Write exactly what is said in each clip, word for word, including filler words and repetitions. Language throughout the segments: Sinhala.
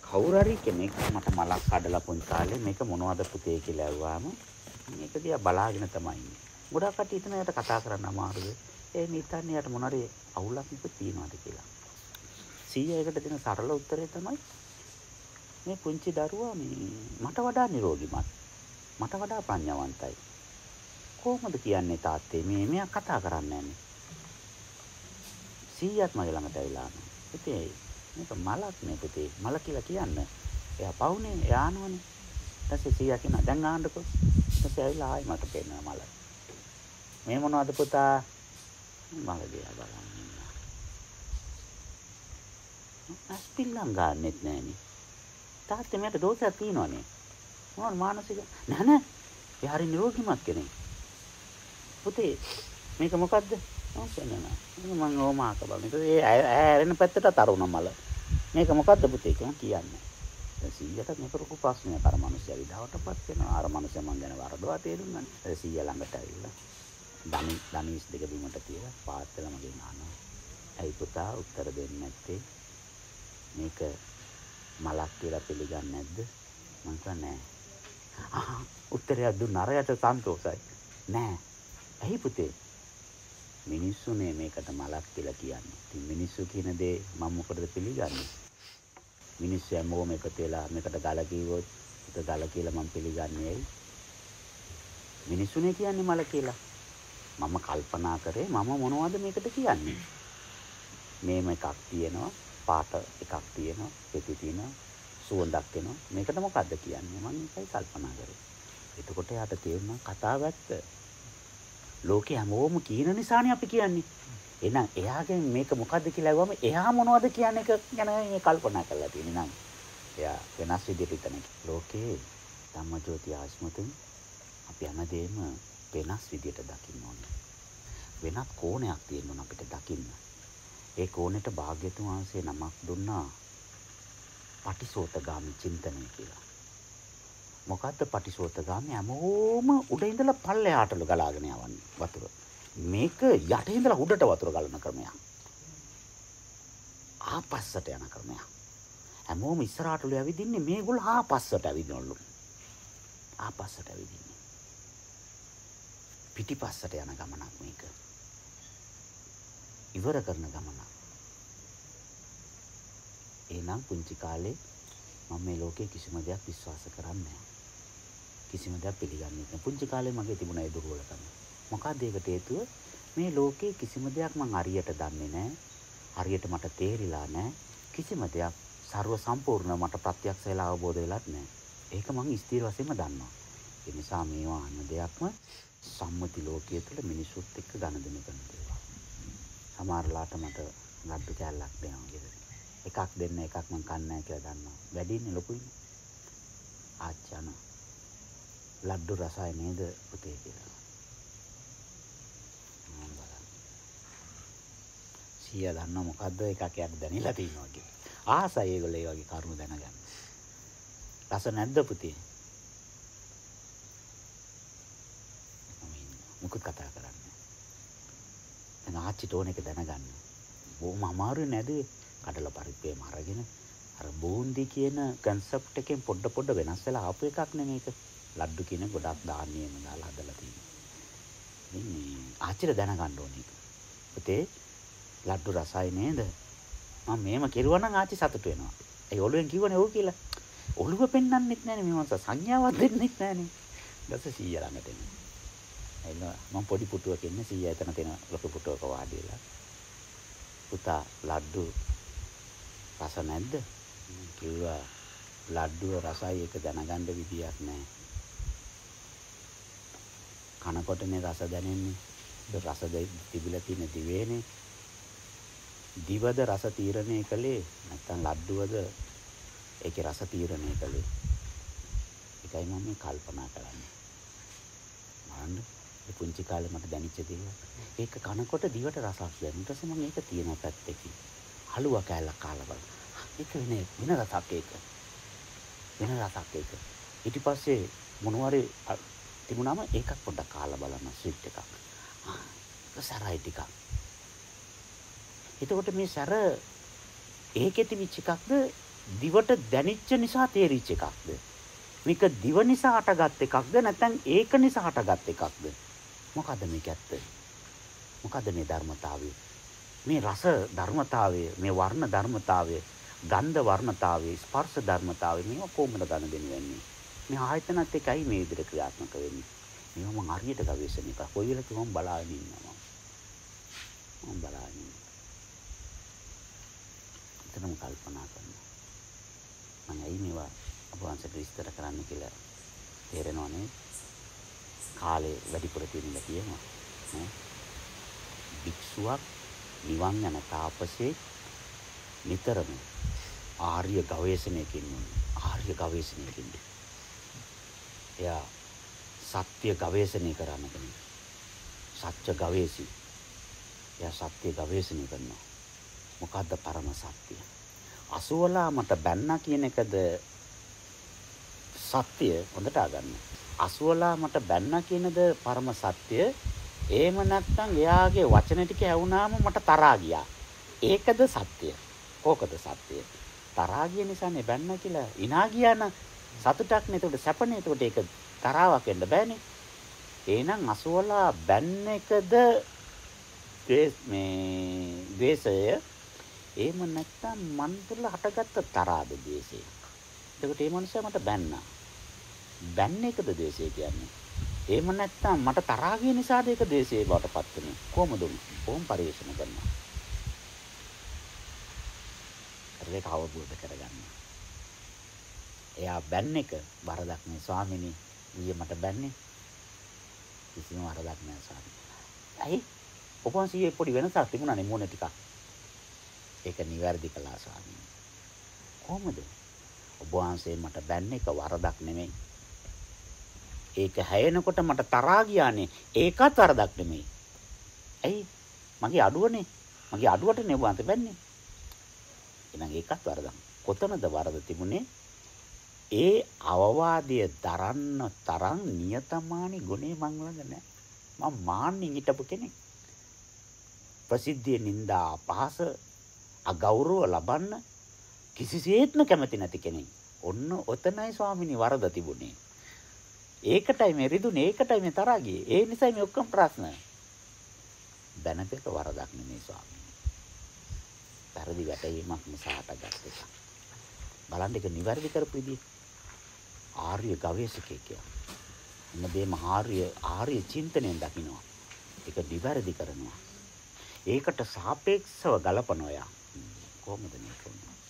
කවුරු හරි කෙනෙක් මට මලක් කඩලා පුංචි කාලේ මේක මොනවද පුතේ කියලා ඇහුවාම මේක දිහා බලාගෙන තමයි ඉන්නේ. ගොඩක් කට්ටිය හිතන එයාට කතා කරන්න අමාරුද? ඒ හිතන්නේ යාට මොන හරි අවුලක් ඉප තියනවාද කියලා. සීයාකට දෙන සරල උත්තරය තමයි මේ පුංචි දරුවා මේ මට වඩා නිරෝගිමත්. මට වඩා ප්‍රඥාවන්තයි. කොහොමද කියන්නේ තාත්තේ මේ මෙයා කතා කරන්නේ නැහැ. සීයාත් මගේ ළඟට ඇවිල්ලා ආනවා. පුතේ මේක මලක් නේ පුතේ. මල කියලා කියන්න. එයා පවුනේ එයා ආනවනේ. ඊටසේ සීයා කියනවා දැන් ආන්නකෝ. ඊටසේ ඇවිල්ලා ආයි මට පෙන්නන මල. මේ මොනවද පුතා? මල දිහා බලන්න. අස්පිල්ලම් ගන්නෙත් නෑනේ. තාත්තේ මට දෝෂයක් තියෙනවනේ. මොනවද මානසික නෑ නෑ. එයා හරි නිරෝගිමත් කෙනෙක්. පුතේ මේක මොකද්ද? මම පෙන්නනවා. මම ඕමාක බලන්න. ඒ ඇරෙන පැත්තට තරුණ මල. මේක මොකද්ද පුතේ කියන්නේ? දැන් සීයාට මේක ලොකු ප්‍රශ්නයක්. අර මිනිස්සයා විඩාවටපත් වෙනවා. අර මිනිස්සයා මං ගැන වරදවා තේරුණානේ. ඒ සීයා ළඟට ඇවිල්ලා ධනි ධනිස් දෙක බිමට තියලා පාත් වෙලා මගෙන් අහනවා. ඇයි පුතා උත්තර දෙන්නේ නැත්තේ? මේක මලක් කියලා පිළිගන්නේ නැද්ද? මං කිව්වා නෑ. ආ උත්තරයක් දුන්න අරයට සන්තෝෂයි. නෑ. ඇයි පුතේ? මිනිස්සුනේ මේකට මලක් කියලා කියන්නේ. ඉතින් මිනිස්සු කියන දේ මම මොකටද පිළිගන්නේ? මිනිස්සු හැමෝම එකතු වෙලා මේකට ගල කිව්වොත් ඒක ගල කියලා මම පිළිගන්නේ ඇයි? මිනිස්සුනේ කියන්නේ මල කියලා. මම කල්පනා කරේ මම මොනවද මේකට කියන්නේ? මේම එකක් තියෙනවා, පාට එකක් තියෙනවා, පෙති තියෙනවා, සුවඳක් එනවා. මේකට මොකද්ද කියන්නේ? මම ඒකයි කල්පනා කරේ. එතකොට යාට තේරුණා කතාව ඇත්ත. ලෝකේ හැමෝම කියන නිසානේ අපි කියන්නේ. එහෙනම් එයාගෙන් මේක මොකද්ද කියලා අහුවම එයා මොනවද කියන එක ගැන මේ කල්පනා කරලා තියෙන්නේ නම් එයා වෙනස් විදිහට හිතන එක. ලෝකේ ධම්මජෝති ආස්මතුන් අපි හැමදේම වෙනස් විදිහට දකින්න ඕනේ. වෙනත් කෝණයක් තියෙන්න ඕන අපිට දකින්න. ඒ කෝණයට භාග්‍යතුන් වහන්සේ නමක් දුන්නා පටිසෝතගාමි චින්තනය කියලා. මොකද්ද පටිසෝතගාමි? හැමෝම උඩ ඉඳලා පල්ලෙහාටලු ගලාගෙන යවන්නේ වතුර. මේක යට ඉඳලා උඩට වතුර ගලන ක්‍රමයක්. ආපස්සට යන ක්‍රමයක්. හැමෝම ඉස්සරහටලු ඇවිදින්නේ මේගොල්ලෝ ආපස්සට ඇවිදිනවලු. ආපස්සට ඇවිදින්නේ. පිටිපස්සට යන ගමනක් මේක. ඉවර කරන ගමනක්. එහෙනම් පුංචි කාලේ මම මේ ලෝකේ කිසිම දෙයක් විශ්වාස කරන්නේ නැහැ. කිසිම දෙයක් පිළිගන්නේ නැහැ. පුංචි කාලේ මගේ තිබුණ ඒ දුර්වලකම. මොකක්ද ඒකට හේතුව? මේ ලෝකේ කිසිම දෙයක් මං හරියට දන්නේ නැහැ. හරියට මට තේරිලා නැහැ. කිසිම දෙයක් ਸਰව සම්පූර්ණ මට ප්‍රත්‍යක්ෂ වෙලා අවබෝධ වෙලත් නැහැ. ඒක මං ස්ථිර වශයෙන්ම දන්නවා. ඒ නිසා මේවා අන්න දෙයක්ම සම්මුති ලෝකයේ තුල මිනිසුත් එක්ක ගනුදෙනු කරන දේවල්. සමහරලාට මට ලඩු කෑල්ලක් දෙනවා ගෙදර. එකක් දෙන්න එකක් මං කන්නේ නැහැ කියලා දන්නවා. වැඩින්නේ ලොකුයිනේ. ආච්චන ලඩු රසයි නේද පුතේ කියලා. මම බලන්න. සීයා දන්නා මොකද්ද එකක් යට දැනিলা තියෙනවා කියලා. ආසයි ඒගොල්ලෝ ඒ වගේ කරුණු දැනගන්න. රස නැද්ද පුතේ? මුකුත් කතා කරන්නේ. දැන් ආච්චිට ඕන එක දැනගන්න. බොහොම අමාරුයි නේද? කඩලා පරිප්පේම අරගෙන අර බෝන්දි කියන concept එකෙන් පොඩ පොඩ වෙනස් වෙලා ආපු එකක් නේ මේක. ලඩු කියන ගොඩක් ධාන්‍යම දාලා හදලා තියෙනවා. ඉතින් ආච්චිට දැනගන්න ඕනේ. පුතේ ලඩු රසයි නේද? මම මේම කෙරුවා නම් ආච්චි සතුටු වෙනවා. ඒ ඔළුවෙන් කිව්වනේ ඔව් කියලා. ඔළුව පෙන්වන්නෙත් නැනේ මේ මනස සංඥාවක් දෙන්නෙත් නැනේ. ඊට සීයා ළඟට එනවා. එන්න මම පොඩි පුටුවක ඉන්නේ සීයා එතන තියෙන ලොකු පුටුවක වාඩි වෙලා. පුතා ලඩු රස නැද්ද? කිව්වා ලඩුව රසයි එක දැනගන්න විදියක් නැහැ. කනකොටනේ රස දැනෙන්නේ. ඒ රස තිබිලා තියෙන දිවේනේ. දිවද රස තීරණය කළේ නැත්නම් ලඩුවද ඒකේ රස තීරණය කළේ. ඒකයි මම මේ කල්පනා කරන්නේ. මරන්න ඒ පුංචි කාලේ මට දැනෙච්ච දේ. ඒක කනකොට දිවට රසක් දැනෙන. ඊට පස්සේ මම ඒක තියෙන පැත්තකින් හලුවා කෑල්ලක් කාලා බලන්න. ඒක වෙන වෙන රසක් ඒක. වෙන රසක් ඒක. ඊට පස්සේ මොනවාරි තිබුණාම ඒකක් පොඩ්ඩක් කාලා බලන්න ස්විට් එකක්. ආ ඒක සරයි ටිකක්. එතකොට මේ සැර ඒකේ තිබිච්ච එකක්ද දිවට දැනිච්ච නිසා තේරිච්ච එකක්ද? මේක දිව නිසා හටගත් එකක්ද නැත්නම් ඒක නිසා හටගත් එකක්ද? මොකද්ද මේක ඇත්ත? මොකද්ද මේ ධර්මතාවය? මේ රස ධර්මතාවය, මේ වර්ණ ධර්මතාවය, ගන්ධ වර්ණතාවය, ස්පර්ශ ධර්මතාවය මේවා කොහොමද ගන්න දෙන්නේ? මේ ආයතනත් එකයි මේ විදිහට ක්‍රියාත්මක වෙන්නේ. මේවා මම හරියට ගවේෂණය කරලා කොයි වෙලක මම බලාගෙන ඉන්නවා. මම බලාගෙන ඉන්නවා. එතනම කල්පනා කරනවා. මම ඇයි මේවා අපවංශයට විස්තර කරන්න කියලා තේරෙනව නේද? කාලේ වැඩිපුර තියෙනවා කියනවා. නේ? භික්ෂුවක් නිවන් යන තාපසේ නිතරම ආර්ය ගවේෂණයකින් ආර්ය ගවේෂණයකින් එයා සත්‍ය ගවේෂණය කරන්න කෙනෙක්. සත්‍ය ගවේෂී. එයා සත්‍ය ගවේෂණය කරනවා. මොකද්ද පරම සත්‍ය? අසුවලා මට බැන්නා කියන එකද සත්‍ය? හොඳට අගන්න. අසුවලා මට බැන්නා කියනද පරම සත්‍ය? එහෙම නැත්නම් එයාගේ වචන ටික ඇහුනාම මට තරහා ගියා. ඒකද සත්‍ය? කෝකද සත්‍ය? තරහා ගිය නිසානේ බැන්නා කියලා ඉනා ගියා නම් සතුටක් නේ. ඒකට සැපනේ. ඒකට ඒක තරාවක් වෙන්න බෑනේ. එහෙනම් අසුවලා බැන්න එකද මේ ද්වේෂය? එහෙම නැත්නම් මන් තුළ හටගත්ත තරහද ද්වේෂය? එතකොට මේ මනුස්සයා මට බැන්නා. බැන්න එකද ද්වේෂය කියන්නේ? එහෙම නැත්නම් මට තරහා ගිය නිසාද ඒක ද්වේෂය බවට පත් වෙන්නේ? කොහොමද? කොහොම පරිශන කරනවා? ඒක අවබෝධ කරගන්න. එයා බැන්න එක වරදක් නේ ස්වාමිනේ. ඊයේ මට බැන්නේ කිසිම වරදක් නෑ ස්වාමී. ඇයි? ඔපන්සියේ පොඩි වෙනසක් තිබුණානේ මොන ටිකක්. ඒක නිවැරදි කළා ස්වාමී. කොහොමද? ඔබ වහන්සේ මට බැන්න එක වරදක් නෙමෙයි. ඒක හැයෙනකොට මට තරහා ගියානේ. ඒකත් වරදක් නෙමෙයි. ඇයි? මගේ අඩුවනේ. මගේ අඩුවටනේ ඔබ වහන්සේ බැන්නේ. එහෙනම් ඒකත් වරදක්. කොතනද වරද තිබුණේ? ඒ අවවාදය දරන්න තරම් නියතමානී ගුණේ මං ළඟ නැහැ. මම මාන්නෙන් හිටපු කෙනෙක්. ප්‍රසිද්ධිය නින්දා අපහාස අගෞරව ලබන්න කිසිසේත්ම කැමති නැති කෙනෙක්. ඔන්න ඔතනයි ස්වාමිනී වරද තිබුණේ. ඒකටයි මේ රිදුනේ, ඒකටයි මේ තරහා ගියේ. ඒ නිසායි මේ ඔක්කොම ප්‍රශ්න. දැනපෙක වරදක් නෙමෙයි ස්වාමිනී. පරිදි වැටීමක් නිසා හටගත් එක. බලන්න එක නිවැරදි කරපු විදිහ. ආර්ය ගවේෂකයෙක් කියලා. මොනදේම ආර්ය ආර්ය චින්තනයෙන් දකින්නවා. ඒක නිවැරදි කරනවා. ඒකට සාපේක්ෂව ගලපනවා යා. කොහොමද මේක?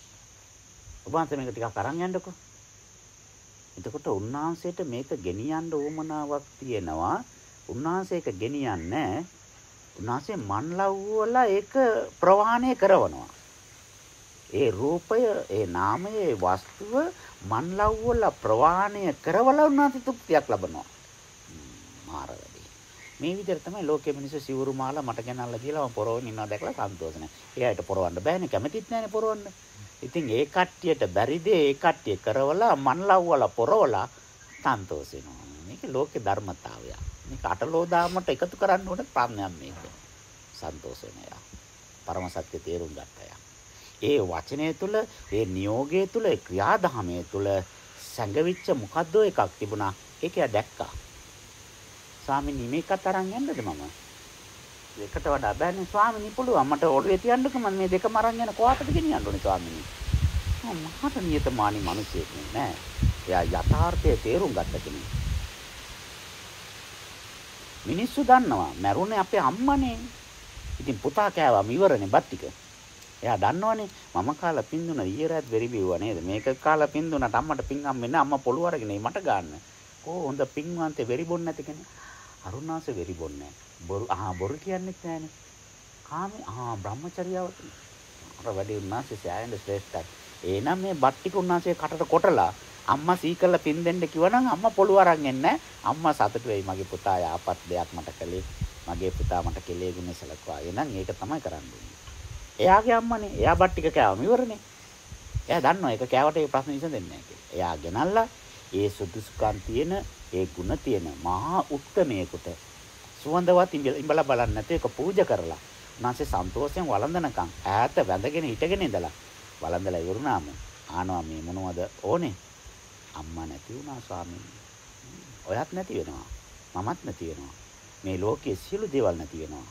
ඔබ අන්ත මේක ටිකක් අරන් යන්නකෝ. එතකොට උන්වහන්සේට මේක ගෙනියන්න උවමනාවක් තියෙනවා. උන්වහන්සේ ඒක ගෙනියන්නේ උන්වහන්සේ මන්ලව්ව වල ඒක ප්‍රවාහණය කරනවා. ඒ රූපය, ඒ නාමය, ඒ වස්තුව මන්ලව් වල ප්‍රවාහණය කරවලා උන්වහන්සේ තෘප්තියක් ලබනවා. මාර වැඩි. මේ විදිහට තමයි ලෝකෙ මිනිස්සු සිවුරු මාලා මට ගෙනල්ලා කියලා මම පොරවගෙන ඉන්නවා දැකලා සන්තෝෂ නැහැ. එයාට පොරවන්න බෑනේ, කැමතිත් නැහැනේ පොරවන්න. ඉතින් ඒ කට්ටියට බැරිද ඒ කට්ටිය කරවලා මන්ලව් වල පොරවලා සන්තෝෂ වෙනවා. මේක ලෝකේ ධර්මතාවය. මේක අටලෝදාමට එකතු කරන්න ඕන ප්‍රඥාවක් මේක. සන්තෝෂ වෙනවා. පරම සත්‍ය තේරුම් ගත්තා. ඒ වචනය තුළ, ඒ නියෝගය තුළ, ඒ ක්‍රියාදාමය තුළ සංගවිච්ච මොකද්ද එකක් තිබුණා. ඒක යා දැක්කා. ස්වාමීනි මේකත් අරන් යන්නද මම? ඒකට වඩා බෑනේ ස්වාමීනි පුළුවන්. මට ඔළුවේ තියන්නකෝ මම මේ දෙකම අරන් යන කොහාටද ගෙනියන්න ඕනේ ස්වාමීනි? මම මහත නියතමානී මිනිසෙක් නෑ. එයා යථාර්ථය තේරුම් ගත්ත කෙනෙක්. මිනිස්සු දන්නවා මැරුණේ අපේ අම්මනේ. ඉතින් පුතා කෑවම ඉවරනේ බත් ටික. එයා දන්නවනේ මම කාලා පින්දුන ඊයේ රාත් වෙරි බිව්වා නේද? මේක කාලා පින්දුනට අම්මට පින් හම්බෙන්න අම්මා පොළු අරගෙන මට ගන්න. කො හොඳ පින්වන්තේ වෙරි බොන්නේ නැති කෙනෙක්. අරුණාසේ වෙරි බොන්නේ බොරු ආ බොරු කියන්නෙත් නෑනේ. කාමේ ආ බ්‍රහ්මචර්යාව. අර වැඩි උන්නාසේ සෑහෙන ශ්‍රේෂ්ඨයි. එහෙනම් මේ බත් ටික උන්නාසේ කටට කොටලා අම්මා සීකල්ලා පින් දෙන්න කිව්වනම් අම්මා පොළු අරන් එන්නේ අම්මා සතුටු වෙයි මගේ පුතා යාපත් දෙයක් මට කළේ. මගේ පුතා මට කෙලේ ගුණ සලකුවා. එහෙනම් ඒක තමයි කරන්නේ. එයාගේ අම්මනේ. එයා බත් ටික කෑවම ඉවරනේ. එයා දන්නවා ඒක කෑවට ඒ ප්‍රශ්න විසඳෙන්නේ නැහැ කියලා. එයා ගෙනල්ලා ඒ සුදුසුකම් තියෙන, ඒ ගුණ තියෙන මහා උත්තමයෙකුට සුවඳවත් ඉඹලා බලන්න නැතේ ඒක පූජා කරලා උන්වහන්සේ සන්තෝෂයෙන් වළඳනකම් ඈත වැඳගෙන හිටගෙන ඉඳලා වළඳලා ඉවරුනාම ආනවා මේ මොනවද ඕනේ? අම්මා නැති වුණා ස්වාමීනි. ඔයත් නැති වෙනවා. මමත් නැති වෙනවා. මේ ලෝකයේ සියලු දේවල් නැති වෙනවා.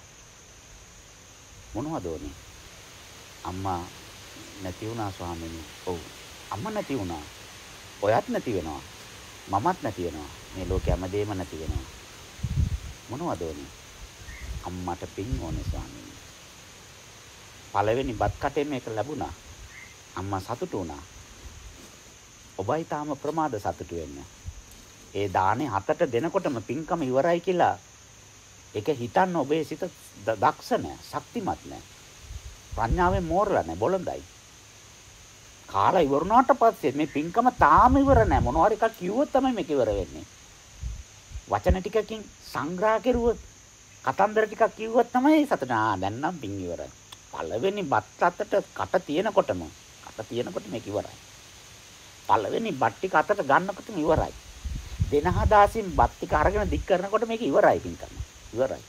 මොනවද ඕනේ? අම්මා නැති වුණා ස්වාමීනි. ඔව්. අම්මා නැති වුණා. ඔයත් නැති වෙනවා. මමත් නැති වෙනවා. මේ ලෝකයේ හැමදේම නැති වෙනවා. මොනවද ඕනේ? අම්මට පින් ඕනේ ස්වාමීනි. පළවෙනි බත් කටේ මේක ලැබුණා. අම්මා සතුටු වුණා. ඔබයි තාම ප්‍රමාද සතුටු වෙන්න. ඒ දානේ හතට දෙනකොටම පින්කම ඉවරයි කියලා ඒක හිතන්න ඔබේ සිත දක්ෂ නැහැ, ශක්තිමත් නැහැ. ප්‍රඥාවෙන් මෝරලා නැහැ, බොළඳයි. කාලා ඉවරුණාට පස්සේ මේ පින්කම තාම ඉවර නැහැ. මොනවා හරි එකක් කිව්වොත් තමයි මේක ඉවර වෙන්නේ. වචන ටිකකින් සංග්‍රහ කෙරුවොත්, කතන්දර ටිකක් කිව්වොත් තමයි සතුට. ආ දැන් නම් පින් ඉවරයි. පළවෙනි බත් අතට කට තියෙනකොටම කට තියෙනකොට මේක ඉවරයි. පළවෙනි බත් ටික අතට ගන්නකොටම ඉවරයි. දෙන හදාසින් බත් ටික අරගෙන දික් කරනකොට මේක ඉවරයි පින්කම. ඉවරයි.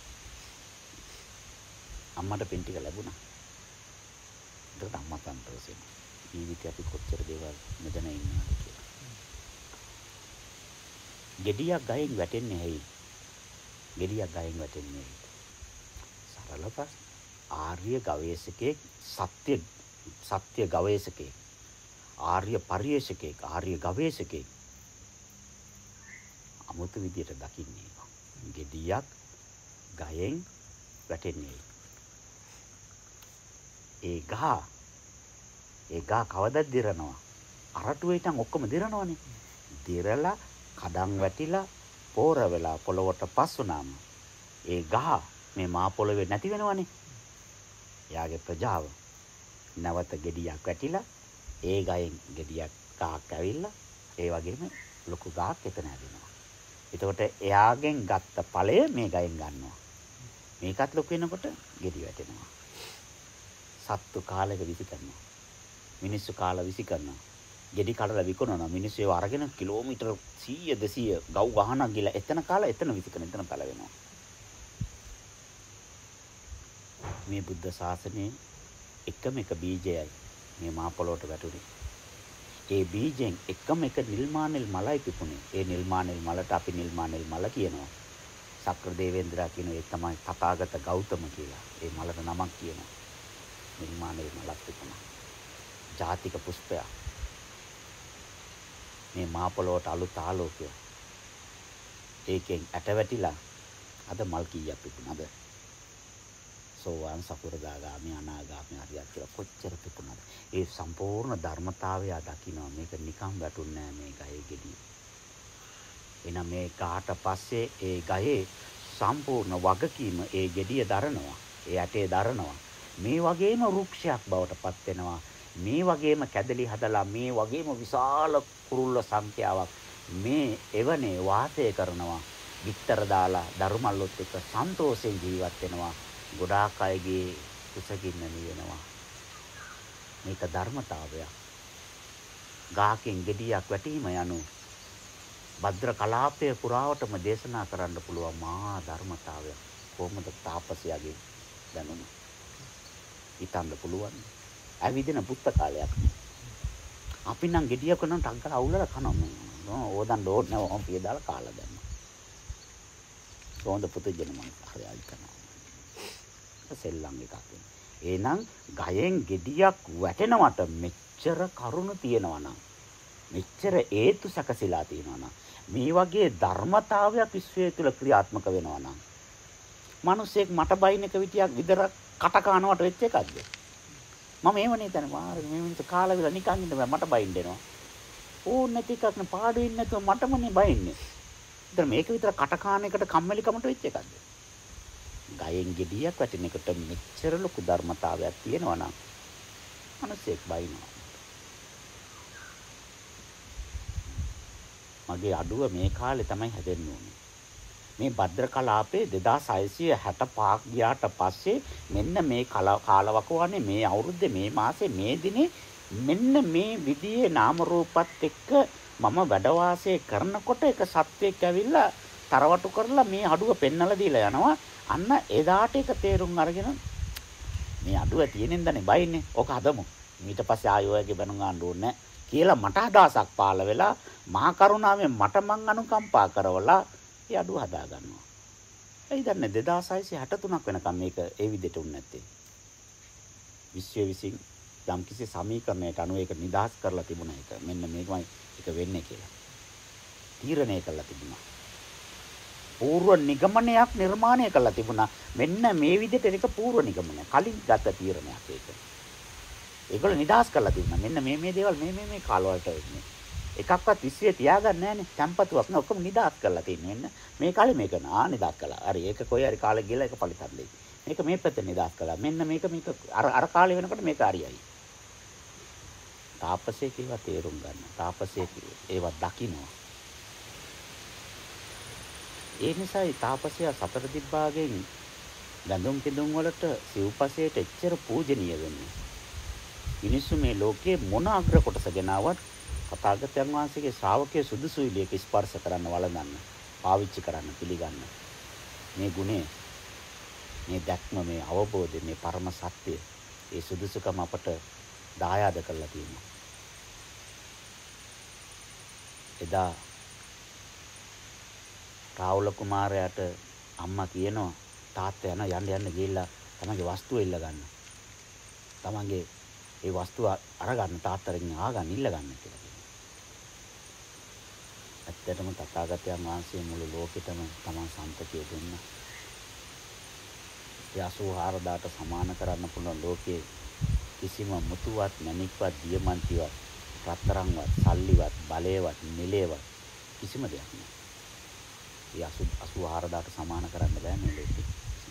අම්මට පින් ටික ලැබුණා. ඒකට අම්මා සන්තෝෂයි. ජීවිතේ අපි කොච්චර දේවල් මෙතන ඉන්නවද කියලා. gediyak ගහෙන් වැටෙන්නේ ඇයි? gediyak ගහෙන් වැටෙන්නේ ඇයි? සරල ප්‍රශ්න. ආර්ය ගවේෂකෙක්, සත්‍ය සත්‍ය ගවේෂකෙක්, ආර්ය පරිේශකෙක්, ආර්ය ගවේෂකෙක් අමුතු විදියට දකින්නේ. gediyak ගහෙන් වැටෙන්නේ. ඒ ගහ ඒ ගහ කවදද දිරනවා? අරටුවේ ඉතින් ඔක්කොම දිරනවනේ. දිරලා කඩන් වැටිලා පෝර වෙලා පොළොවට පස් වුණාම ඒ ගහ මේ මා පොළොවේ නැති වෙනවනේ. එයාගේ ප්‍රජාව නැවත gediyak වැටිලා ඒ ගහෙන් gediyak ගහක් ඇවිල්ලා ඒ වගේම ලොකු ගහක් එතන හැදෙනවා. එතකොට එයාගෙන් ගත්ත ඵලය මේ ගහෙන් ගන්නවා. මේකත් ලොකු වෙනකොට gedi වැටෙනවා. සත්තු කාලෙක විසි කරනවා. මිනිස්සු කාලා විසි කරනවා. gedi කඩලා විකුණනවා. මිනිස්සු ඒව අරගෙන කිලෝමීටර් සීය දෙසීය ගව් ගහනක් ගිහලා එතන කාලා එතන විසි කරන එතන පළ වෙනවා. මේ බුද්ධ ශාසනයේ එකම එක බීජයයි මේ මහ පොළොවට වැටුනේ. ඒ බීජෙන් එකම එක නිල්මානෙල් මලයි පිපුණේ. ඒ නිල්මානෙල් මලට අපි නිල්මානෙල් මල කියනවා. සක්‍ර දේවේන්ද්‍රා කියන ඒ තමයි තථාගත ගෞතම කියලා. ඒ මලට නමක් කියනවා. නිල්මානෙල් මලක් පිපුණා. ජාතික පුෂ්පය. මේ මහ පොළොවට අලුත් ආලෝකය. ඒකෙන් ඇට වැටිලා අද මල් කීයක් පිපුණාද? සෝවාන් සකෘදාගාමි අනාගාමි අරියත් කියලා කොච්චර පිපුණාද? ඒ සම්පූර්ණ ධර්මතාවය දකින්නවා. මේක නිකම් වැටුන්නේ නෑ මේ ගහේ ගෙඩිය. එනම් මේ ගහට පස්සේ ඒ ගහේ සම්පූර්ණ වගකීම ඒ ගෙඩිය දරනවා. ඒ ඇටේ දරනවා. මේ වගේම වෘක්ෂයක් බවට පත් වෙනවා. මේ වගේම කැදලි හදලා මේ වගේම විශාල කුරුල්ල සංඛ්‍යාවක් මේ එවනේ වාසය කරනවා. විතර දාලා ධර්මල්ලොත් එක්ක සන්තෝෂෙන් ජීවත් වෙනවා. ගොඩාක් අයගේ කුසගින්න නිවෙනවා. මේක ධර්මතාවය. ගාකින් gediyak වැටීම යනු භද්‍ර කලාපයේ පුරාවටම දේශනා කරන්න පුළුවන් මහා ධර්මතාවය. කොහොමද තාපසයාගේ දැනුම? හිතන්න පුළුවන්. ඇවිදින පුස්තකාලයක්. අපි නම් gediyak කරන ටංකල අවුලලා කනවා. ඕදන් ඩෝඩ් නැව ඔම් පිය දාලා කාලා දැම්මා. කොහොමද පුදුජන මම හරියයි කරනවා. සෙල්ලම් එකක් වෙන. එහෙනම් ගයෙන් gediyak වැටෙනවට මෙච්චර කරුණ තියෙනවා නම් මෙච්චර හේතු සැකසීලා තියෙනවා නම් මේ වගේ ධර්මතාවයක් විශ්වය තුල ක්‍රියාත්මක වෙනවා නම් මිනිස්සෙක් මට බයින් එක විදියක් විතරක් කට කනවට වෙච්ච එකක්ද? මම එහෙමනේ දැන් මාරේ මේ මිනිස්සු කාලා විලා නිකන් ඉන්න බෑ මට බයින් දෙනවා. ඕන නැති එකක් නේ පාඩු ඉන්නේ නැතුව මටමනේ බයින්නේ. ඉතින් මේක විතර කට කාන එකට කම්මැලිකමට වෙච්ච එකක්ද? ගයෙන් gediyak වැටෙන එකට මෙච්චර ලොකු ධර්මතාවයක් තියෙනවා නම් මිනිස්සෙක් බයිනවා. මගේ අඩුව මේ කාලේ තමයි හැදෙන්න ඕනේ. මේ භද්‍ර කලාපේ දෙදාස් හයසිය හැටපහක් ගියාට පස්සේ මෙන්න මේ කාලවකවානේ මේ අවුරුද්දේ මේ මාසේ මේ දිනේ මෙන්න මේ විදිහේ නාම රූපත් එක්ක මම වැඩ වාසය කරනකොට එක සත්‍යයක් ඇවිල්ලා තරවටු කරලා මේ අඩුව පෙන්නලා දීලා යනවා. අන්න එදාට ඒක තේරුම් අරගෙන මේ අඩුව තියෙනින්දනේ බයින්නේ. ඔක හදමු. ඊට පස්සේ ආයෝයගේ බණුන් ගන්න ඕනේ. කියලා මට අදහසක් පාළ වෙලා මහා කරුණාවෙන් මට මං අනුකම්පා කරවලා ඒ අඩුව හදා ගන්නවා. ඒ දන්නේ දෙදාස් හයසිය හැටතුනක් වෙනකම් මේක ඒ විදිහට උන්නේ නැත්තේ. විශ්වය විසින් යම්කිසි සමීකරණයකට අනුව ඒක නිදහස් කරලා තිබුණා ඒක. මෙන්න මේකමයි ඒක වෙන්නේ කියලා. තීරණය කළා තිබුණා. පූර්ව නිගමනයක් නිර්මාණය කළා තිබුණා. මෙන්න මේ විදිහට ඒක පූර්ව නිගමනය. කලින් ගත තීරණයක් ඒක. ඒගොල්ලෝ නිදහස් කරලා තිබුණා. මෙන්න මේ මේ දේවල් මේ මේ මේ කාලවලට වෙන්නේ. එකක්වත් විශ්වයේ තියාගන්න නැහැනේ. tempatuවක් නෑ. ඔක්කොම නිදහස් කරලා තින්නේ. මෙන්න මේ කාලේ මේක නා නිදහස් කළා. හරි ඒක කොයි හරි කාලෙක ගිහලා ඒක පරිසම් දෙයි. මේක මේ පැත්තේ නිදහස් කළා. මෙන්න මේක මේක අර අර කාලේ වෙනකොට මේක හරියයි. තාපසයේ කියලා තේරුම් ගන්න. තාපසයේ ඒවා දකින්නවා. ඒ නිසායි තාපසයා සතර දිබ්බාගෙන් ගඳුම් පිඳුම් වලට සිව්පසයට එච්චර පූජනීය වෙන්නේ. මිනිස්සු මේ ලෝකයේ මොන අග්‍ර කොටස ගෙනාවත් තථාගතයන් වහන්සේගේ ශ්‍රාවකයේ සුදුසුයි ලේක ස්පර්ශ කරන්න වළඳන්න, පාවිච්චි කරන්න පිළිගන්න. මේ ගුණය, මේ දැක්ම, මේ අවබෝධය, මේ පරම සත්‍ය, ඒ සුදුසුකම අපට දායාද කරලා තියෙනවා. එදා රාහුල කුමාරයාට අම්මා කියනවා තාත්තා යන යන්න යන්න ගිහිල්ලා තමන්ගේ වස්තුව ඉල්ල ගන්න. තමන්ගේ ඒ වස්තුව අරගන්න තාත්තගෙන් ආගන්න ඉල්ල ගන්න කියලා කියනවා. ඇත්තටම තථාගතයන් වහන්සේ මුළු ලෝකෙටම තමන් සම්පතිය දුන්නා. ඒ අසූ හාරදාට සමාන කරන්න පුළුවන් ලෝකයේ කිසිම මුතුවත්, මණික්වත්, දියමන්තිවත්, රත්තරන්වත්, සල්ලිවත්, බලයවත්, නිලයවත් කිසිම දෙයක් නෑ. ඒ අසූ හාරදාට සමාන කරන්න බෑ මේ ලෝකෙ.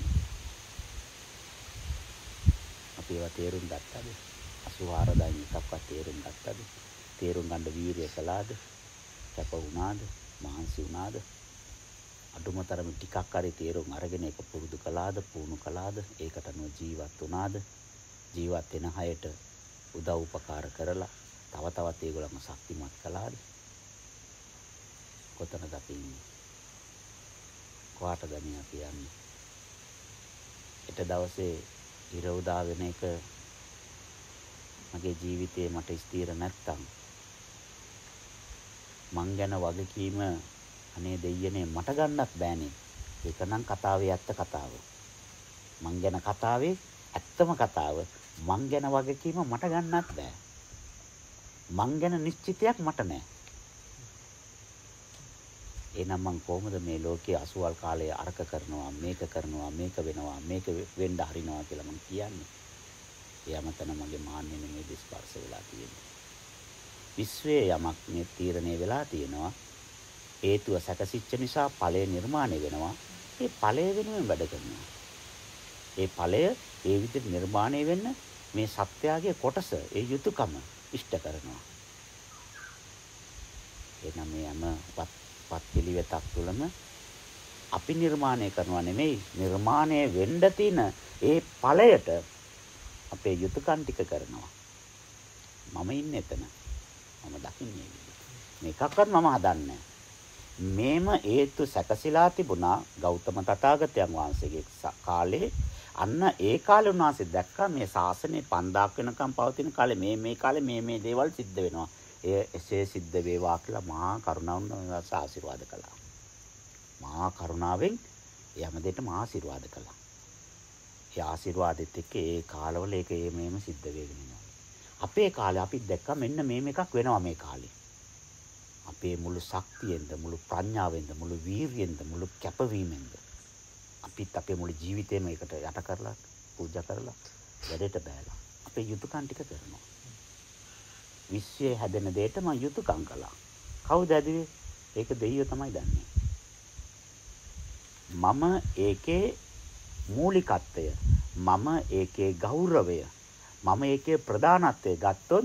අපි ඒවා තේරුම් ගත්තද? අසූ හාරදායින් එකක්වත් තේරුම් ගත්තද? තේරුම් ගන්න වීරිය කළාද? කැප වුණාද? මහන්සි වුණාද? අඩුමතරම ටිකක් හරි තේරුම් අරගෙන ඒක පුරුදු කළාද? පුහුණු කළාද? ඒකට අනුව ජීවත් වුණාද? ජීවත් වෙන අයට උදව් උපකාර කරලා තව තවත් ඒගොල්ලන්ව ශක්තිමත් කළාද? කොතනද අපි ඉන්නේ? කොහාටද මේ අපි යන්නේ? ඊට දවසේ ඉර උදා වෙන එක මගේ ජීවිතේ මට ස්ථිර නැත්තම් මං ගැන වගකීම අනේ දෙයියනේ මට ගන්නත් බෑනේ. ඒක නම් කතාවේ ඇත්ත කතාව. මං ගැන කතාවේ ඇත්තම කතාව. මං ගැන වගකීම මට ගන්නත් බෑ. මං ගැන නිශ්චිතයක් මට නෑ. එහෙනම් මං කොහොමද මේ ලෝකයේ අසුවල් කාලයේ අරක කරනවා, මේක කරනවා, මේක වෙනවා, මේක වෙන්න හරිනවා කියලා මං කියන්නේ. එයාමතන මගේ මාන්නේ නෙමෙයි ස්පර්ශ වෙලා තියෙන්නේ. විශ්වයේ යමක් මේ තීරණය වෙලා තියෙනවා. හේතුව සැකසිච්ච නිසා ඵලය නිර්මාණය වෙනවා. ඒ ඵලය වෙනුවෙන් වැඩ කරනවා. ඒ ඵලය ඒ විදිහට නිර්මාණය වෙන්න මේ සත්‍යයේ කොටස, ඒ යුතුයකම ඉෂ්ට කරනවා. එනම් මේ යම වත් පිළිවෙතක් තුළම අපි නිර්මාණය කරනවා නෙමෙයි, නිර්මාණය වෙන්න තියෙන ඒ ඵලයට අපේ යුතුයකම් ටික කරනවා. මම ඉන්නේ එතන. මම දකින්නේ මේකක්වත් මම හදන්නේ මේම හේතු සැකසීලා තිබුණා ගෞතම තථාගතයන් වහන්සේගේ කාලේ. අන්න ඒ කාලේ උන්වහන්සේ දැක්කා මේ ශාසනය පන්දාක් වෙනකම් පවතින කාලේ මේ මේ කාලේ මේ මේ දේවල් සිද්ධ වෙනවා. ඒ එසේ සිද්ධ වේවා කියලා මහා කරුණාවෙන් ආශිර්වාද කළා. මහා කරුණාවෙන් යම දෙයට මහා ආශිර්වාද කළා. ඒ ආශිර්වාදෙත් එක්ක ඒ කාලවල ඒක මේ මේම සිද්ධ වෙගෙන යනවා. අපේ කාලේ අපි දැක්කා මෙන්න මේ මේකක් වෙනවා මේ කාලේ. අපේ මුළු ශක්තියෙන්ද, මුළු ප්‍රඥාවෙන්ද, මුළු වීරියෙන්ද, මුළු කැපවීමෙන්ද අපිත් අපේ මුළු ජීවිතේම ඒකට යට කරලා, පූජා කරලා, වැඩේට බෑලා අපේ යුතුයකම් ටික කරනවා. විශ්වයේ හැදෙන දෙයට මම යුතුයකම් කළා. කවුද ඇදුවේ? ඒක දෙයියෝ තමයි දන්නේ. මම ඒකේ මූලිකත්වය, මම ඒකේ ගෞරවය, මම ඒකේ ප්‍රධානත්වය ගත්තොත්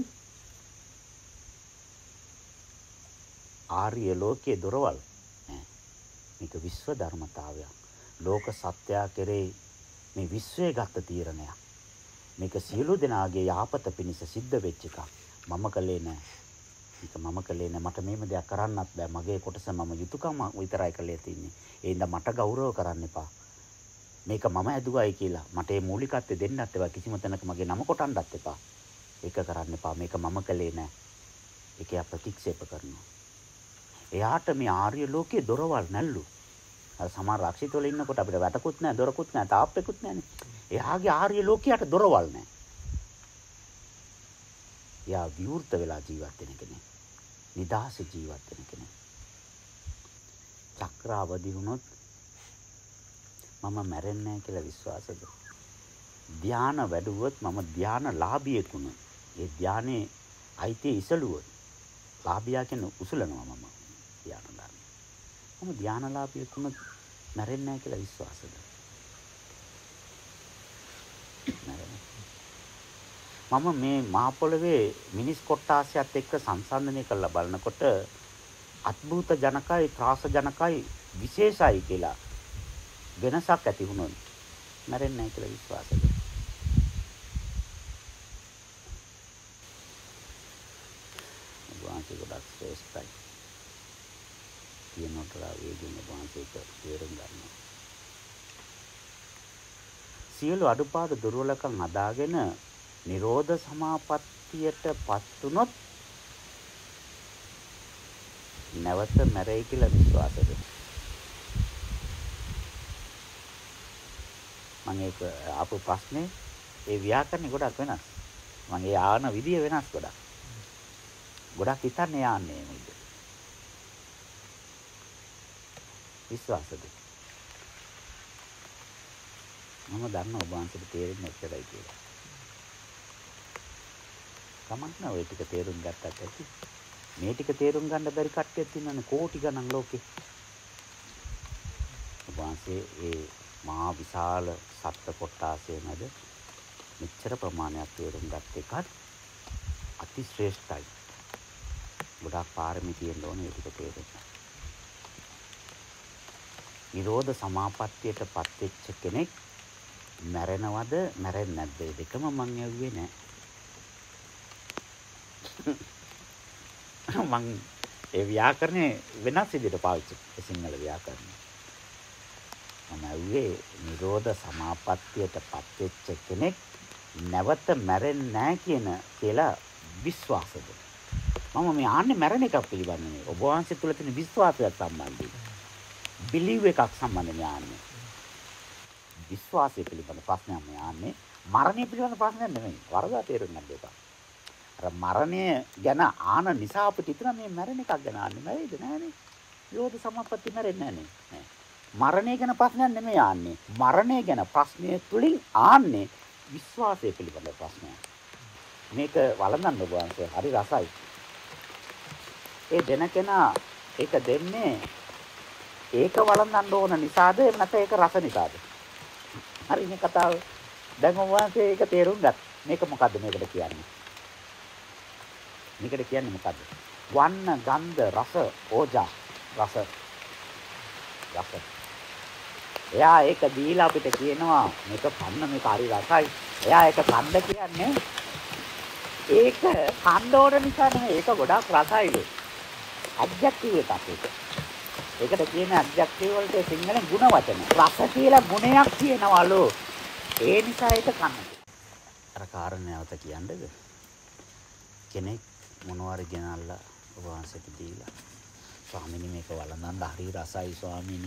ආර්ය ලෝකයේ දොරවල් නෑ. මේක විශ්ව ධර්මතාවයක්. ලෝක සත්‍යය කෙරේ මේ විශ්වයේ ගත තීරණයක්. මේක සියලු දෙනාගේ යහපත පිණිස සිද්ධ වෙච්ච එකක්. මම කළේ නෑ. ඒක මම කළේ නෑ. මට මේම දෙයක් කරන්නත් බෑ. මගේ කොටස මම යුතුයකම විතරයි කළේ තියෙන්නේ. ඒ හින්දා මට ගෞරව කරන්න එපා. මේක මම ඇදුවයි කියලා මට ඒ මූලිකත්වය දෙන්නත් එපා. කිසිම තැනක මගේ නම කොටන්නත් එපා. ඒක කරන්න එපා. මේක මම කළේ නෑ. ඒක යා ප්‍රතික්ෂේප කරනවා. එයාට මේ ආර්ය ලෝකයේ දොරවල් නැල්ලු. අර සමහර රක්ෂිතවල ඉන්නකොට අපිට වැටකුත් නැහැ, දොරකුත් නැහැ, තාප්පෙකුත් නැහැනේ. එයාගේ ආර්ය ලෝකයට දොරවල් නැහැ. එයා විවෘත වෙලා ජීවත් වෙන කෙනෙක්. නිදහස ජීවත් වෙන කෙනෙක්. චක්‍රාවදි වුණොත් මම මැරෙන්නේ නැහැ කියලා විශ්වාසද? ධාන වැඩුවොත් මම ධාන ලාභියෙක් වුණා. ඒ ධානයේ අයිතිය ඉසලුවොත් ලාභියා කියන උසුලනවා මම ධාන ලාභ. මම ධාන ලාභියෙක් වුණොත් මැරෙන්නේ නැහැ කියලා විශ්වාසද? මම මේ මහ පොළවේ මිනිස් කොට්ටාසයත් එක්ක සංසන්දනය කරලා බලනකොට අద్භූත ජනකයි ත්‍රාස ජනකයි විශේෂයි කියලා වෙනසක් ඇති වුණොත් මැරෙන්නේ නැහැ කියලා විශ්වාසද? වාන්සේ ගොඩක් ශ්‍රේෂ්ඨයි. කියනතරා වේදින වාන්සේට තේරුම් ගන්නවා. සියලු අඩුපාඩු දුර්වලකම් අදාගෙන නිරෝධ සමාපත්තියටපත් වුනොත් නැවත මැරෙයි කියලා විශ්වාසද? මම ඒක ආපු ප්‍රශ්නේ ඒ ව්‍යාකරණේ ගොඩක් වෙනස්. මම ඒ ආන විදිය වෙනස් ගොඩක්. ගොඩක් හිතන්නේ යන්නේ නේද? විශ්වාසද? මම දන්නවා ඔබ වහන්සේට තේරෙන්නේ නැච්චරයි කියලා. කමන්න ඔය ටික තේරුම් ගත්තත් ඇති. මේ ටික තේරුම් ගන්න බැරි කට්ටියක් ඉන්නනේ කෝටි ගණන් ලෝකේ. ඔබ වහන්සේ ඒ මහා විශාල සත්ත්ව කොටාසේ මැද මෙච්චර ප්‍රමාණයක් තේරුම් ගත්ත එකත් අති ශ්‍රේෂ්ඨයි. ගොඩාක් පාරමී තියෙන්න ඕනේ ඒ ටික තේරුම් ගන්න. නිරෝධ සමාපත්තියටපත් වෙච්ච කෙනෙක් මැරෙනවද මැරෙන්නේ නැද්ද? ඒ දෙකම මං ඇහුවේ නෑ. මං ඒ ව්‍යාකරණේ වෙනස් විදිහට පාවිච්චි කරේ සිංහල ව්‍යාකරණය. මම ඇහුවේ නිරෝධ සමාපත්තියටපත් වෙච්ච කෙනෙක් නැවත මැරෙන්නේ නැහැ කියන කියලා විශ්වාසද? මම මේ ආන්නේ මැරෙන එකක් පිළිබඳ නෙවෙයි. ඔබ වහන්සේ තුල තියෙන විශ්වාසයත් සම්බන්ධයි. බිලීව් එකක් සම්බන්ධ ඥානය. විශ්වාසය පිළිබඳ ප්‍රශ්නයක් මේ ආන්නේ. මරණය පිළිබඳ ප්‍රශ්නයක් නෙමෙයි. වරදා තේරුම් ගන්න එපා. අර මරණය ගැන ආන නිසා අපිට හිතන මේ මැරෙන එකක් ගැන ආන්නේ නැවේද නෑනේ. යෝධ සමාපatti මැරෙන්නේ නෑනේ. මරණය ගැන ප්‍රශ්නයක් නෙමෙයි ආන්නේ. මරණය ගැන ප්‍රශ්නය තුලින් ආන්නේ විශ්වාසය පිළිබඳ ප්‍රශ්නයක්. මේක වළඳන්න ඔබ වහන්සේ හරි රසයි. ඒ දෙන කෙනා ඒක දෙන්නේ ඒක වළඳන්න ඕන නිසාද එහෙම නැත්නම් ඒක රස නිසාද? හරි මේ කතාව. දැන් ඔබ වහන්සේ ඒක තේරුම් ගත්තා. මේක මොකද්ද මේකට කියන්නේ? මේකට කියන්නේ මොකද්ද? වන්න, ගන්ධ, රස, ඕජා, රස. රස. එයා ඒක දීලා අපිට කියනවා මේක කන්න මේක හරි රසයි. එයා ඒක කන්න කියන්නේ ඒක කන්න ඕන නිසා නෙමෙයි. ඒක ගොඩාක් රසයිලු. ඇඩ්ජෙක්ටිව් එකක් ඒක. ඒකට කියන්නේ ඇඩ්ජෙක්ටිව් වලට සිංහලෙන් ಗುಣ වචන. රස කියලා ගුණයක් කියනවලු. ඒ නිසා ඒක කන්න. අර කාරණාවත කියන්නේද? කෙනෙක් මොනවාරි ගෙනල්ලා ඔබ වහන්සේට දීලා ස්වාමීනි මේක වළඳන්න හරි රසයි ස්වාමීනි.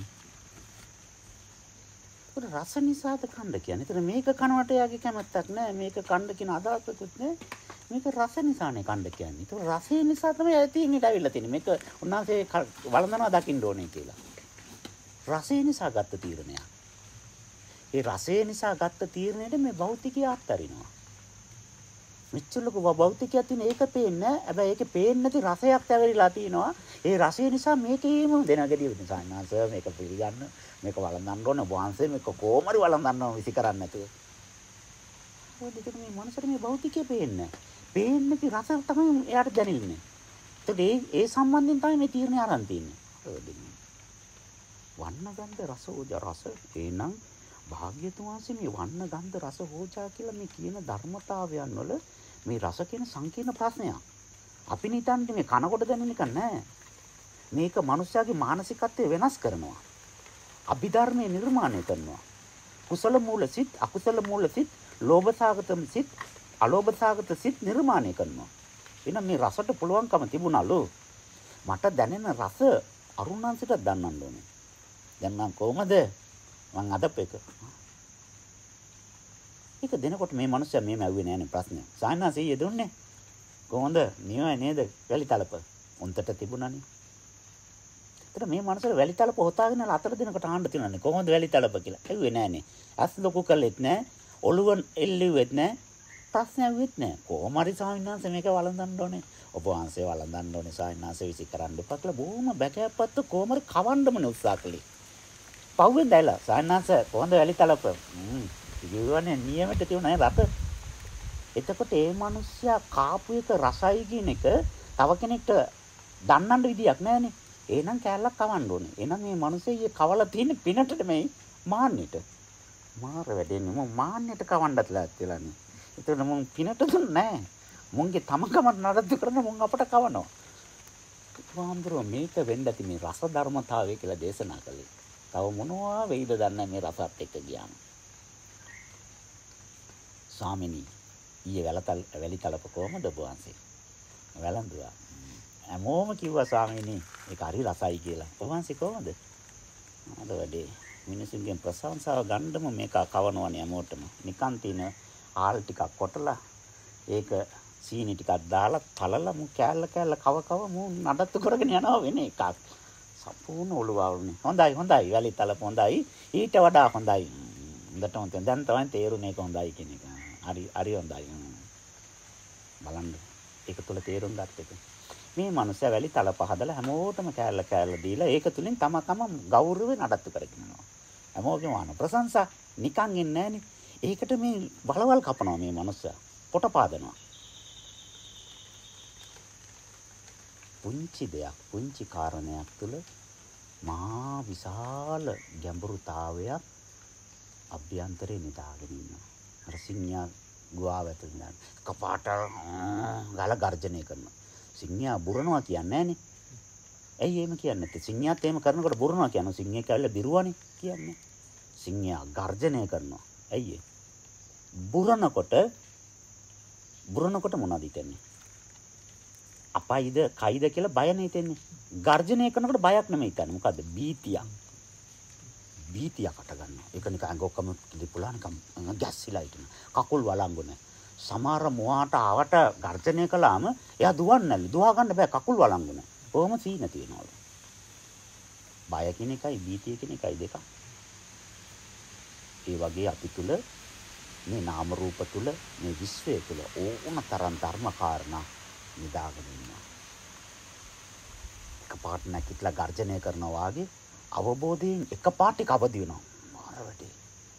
ඒක රස නිසාද කන්න කියන්නේ. ඒතර මේක කනවට යාගේ කැමැත්තක් නැහැ. මේක කන්න කියන අදහසකුත් නැහැ. මේක රස නිසානේ කන්න කියන්නේ. ඒක රසය නිසා තමයි ඇතින්නේ ඇවිල්ලා තියෙන්නේ. මේක උන්වහන්සේ වළඳනවා දකින්න ඕනේ කියලා. රසය නිසා ගත්ත තීරණයක්. ඒ රසය නිසා ගත්ත තීරණයට මේ භෞතිකය අත්හරිනවා. මෙච්චර ලොකු භෞතිකයක් තියෙන ඒක පේන්නේ නැහැ. හැබැයි ඒකේ පේන්නේ නැති රසයක් ඇවිල්ලා තිනවා. ඒ රසය නිසා මේකේම දෙනගදී වෙනසාන්නාස මේක පිළිගන්න මේක වළඳන්න ඕන වහන්සේ මේක කොහොමරි වළඳන්න ඕන විසි කරන්නේ නැතුව. ඔය දෙක මේ මනසට මේ භෞතිකය පේන්නේ නැහැ. පේන්නේ නැති රස තමයි එයාට දැනෙන්නේ. ඒත් ඒ ඒ සම්බන්ධයෙන් තමයි මේ තීරණය අරන් තින්නේ. ඔය දෙන්නේ. වන්න ගන්ධ රස ඕජා රස එනං භාග්‍යතුන් වහන්සේ මේ වන්න ගන්ධ රස ඕජා කියලා මේ කියන ධර්මතාවයන් වල මේ රස කියන සංකීර්ණ ප්‍රශ්නයක්. අපි නිතන්නේ මේ කනකොට දැනෙන එක නෑ. මේක මනුස්සයාගේ මානසිකත්වය වෙනස් කරනවා. අභිධර්මයේ නිර්මාණය කරනවා. කුසල මූල සිත්, අකුසල මූල සිත්, ලෝභ සාගත සිත්, අලෝභ සාගත සිත් නිර්මාණය කරනවා. එහෙනම් මේ රසට පුළුවන්කම තිබුණලු. මට දැනෙන රස අරුණාංශයට දන්නන්න ඕනේ. දැන් මම කොහමද මං අදප එක. ඒක දෙනකොට මේ මිනිස්සයා මේම ඇව්වේ නෑනේ ප්‍රශ්නය. සායනාසී යෙදුන්නේ කොහොමද? නියමයි නේද? වැලි තලප. උන්ටට තිබුණානේ. ඒතර මේ මනුස්සර වැලි තලප හොතාගෙන අතර දෙනකොට ආන්න තියෙනනේ. කොහොමද වැලි තලප කියලා. ඇව්වේ නෑනේ. අස් ලොකු කළෙත් නෑ. ඔළුව එල්ලුවෙත් නෑ. ප්‍රශ්න ඇව්වෙත් නෑ. කොහොම හරි සායනාංශ මේක වළඳන්න ඕනේ. ඔබ වහන්සේ වළඳන්න ඕනේ සායනාංශ විසි කරන්න එපා කියලා බොහොම බැකෑප්පත්තු කොහොම හරි කවන්නමනේ උත්සාහ කළේ. පව්වෙන් දැයිලා සායනාංශ කොහොමද වැලි තලප? හ්ම්. ඉතිවනේ නියමෙට තියුණා රත. එතකොට ඒ මිනිස්සයා කාපු එක රසයි කියන එක තව කෙනෙක්ට දන්නන්න විදියක් නැහැනේ. එහෙනම් කෑල්ලක් කවන්න ඕනේ. එහෙනම් මේ මිනිස්සේ කවලා තියෙන පිනට මේ මාන්නෙට. මාර වැඩෙන්නේ මම මාන්නෙට කවන්නත් ලෑස්තිලානේ. ඒතර මම පිනට දුන්නේ නැහැ. මුන්ගේ තමකම නඩත්තු කරන මුන් අපට කවනවා. වාන්දරෝ මේක වෙන්න ඇති මේ රස ධර්මතාවය කියලා දේශනා කළේ. තව මොනවා වෙයිද දන්නේ මේ රසත් එක්ක ගියාම. ස්වාමිනී ඊයේ වැලතල් වැලි තලප කොහමද ඔබ වහන්සේ? වැළඳුවා. හැමෝම කිව්වා ස්වාමිනී ඒක හරි රසයි කියලා. ඔබ වහන්සේ කොහමද? ආද වැඩේ මිනිසුන්ගෙන් ප්‍රශංසාව ගන්නම මේක කවනවනේ හැමෝටම. නිකන් තින ආල් ටිකක් කොටලා ඒක සීනි ටිකක් දාලා තලලා මු කෑල්ල කෑල්ල කව කව මු නඩත්තු කරගෙන යනවා වෙන එකක්. සම්පූර්ණ ඔළුවවුනේ. හොඳයි හොඳයි වැලි තලප හොඳයි. ඊට වඩා හොඳයි. හොඳට හොඳයි. දැන් තමයි තේරුනේ ඒක හොඳයි කියන එක. හරි හරි හොඳයි. බලන්න. ඒක තුල තේරුම් ගන්න එක. මේ මනුස්සයා වැලි තලප හදලා හැමෝටම කෑල්ල කෑල්ල දීලා ඒක තුලින් තම තම ගෞරවය නඩත්තු කරගෙන යනවා. හැමෝගෙම වන ප්‍රශංසා නිකන් එන්නේ නැහනේ. ඒකට මේ බලවල් කපනවා මේ මනුස්සයා. පොට පාදනවා. පුංචි දෙයක් පුංචි කාරණයක් තුල මහා විශාල ගැඹුරුතාවයක් අභ්‍යන්තරේ නිදාගෙන ඉන්නවා. අර සිංහයා ගුවාව ඇතුළේ කපාට ගල ගර්ජනය කරනවා. සිංහයා බුරනවා කියන්නේ නැහනේ. ඇයි එහෙම කියන්නේ නැත්තේ? සිංහයාත් එහෙම කරනකොට බුරනවා කියනවා. සිංහේ කැල්ල බිරුවනේ කියන්නේ. සිංහයා ගර්ජනය කරනවා. ඇයි ඒ? බුරනකොට බුරනකොට මොනවද හිතන්නේ? අපයිද කයිද කියලා බය නේ හිතෙන්නේ. ගර්ජනය කරනකොට බයක් නෙමෙයි හිතන්නේ. මොකද්ද? බීතියක්. බීතියකට ගන්නවා. ඒක නිකන් අඟ ඔක්කොම කිලිපුලා නිකන් ගැස්සිලා හිටින. කකුල් වළංගු නැහැ. සමහර මොහාට ආවට ගර්ජනය කළාම එයා දුවන්නේ නැලු. දුවා ගන්න බෑ කකුල් වළංගු නැහැ. කොහොම සීන තියනවලු. බය කියන එකයි බීතිය කියන එකයි දෙක. ඒ වගේ අපි තුල මේ නාම රූප තුල මේ විශ්වය තුල ඕන තරම් ධර්ම කාරණා නිදාගෙන ඉන්නවා. එකපාරට නැකිట్లా ගර්ජනය කරනවා වගේ අවබෝධයෙන් එකපාරට කවදි වෙනවා. මාර වැඩේ.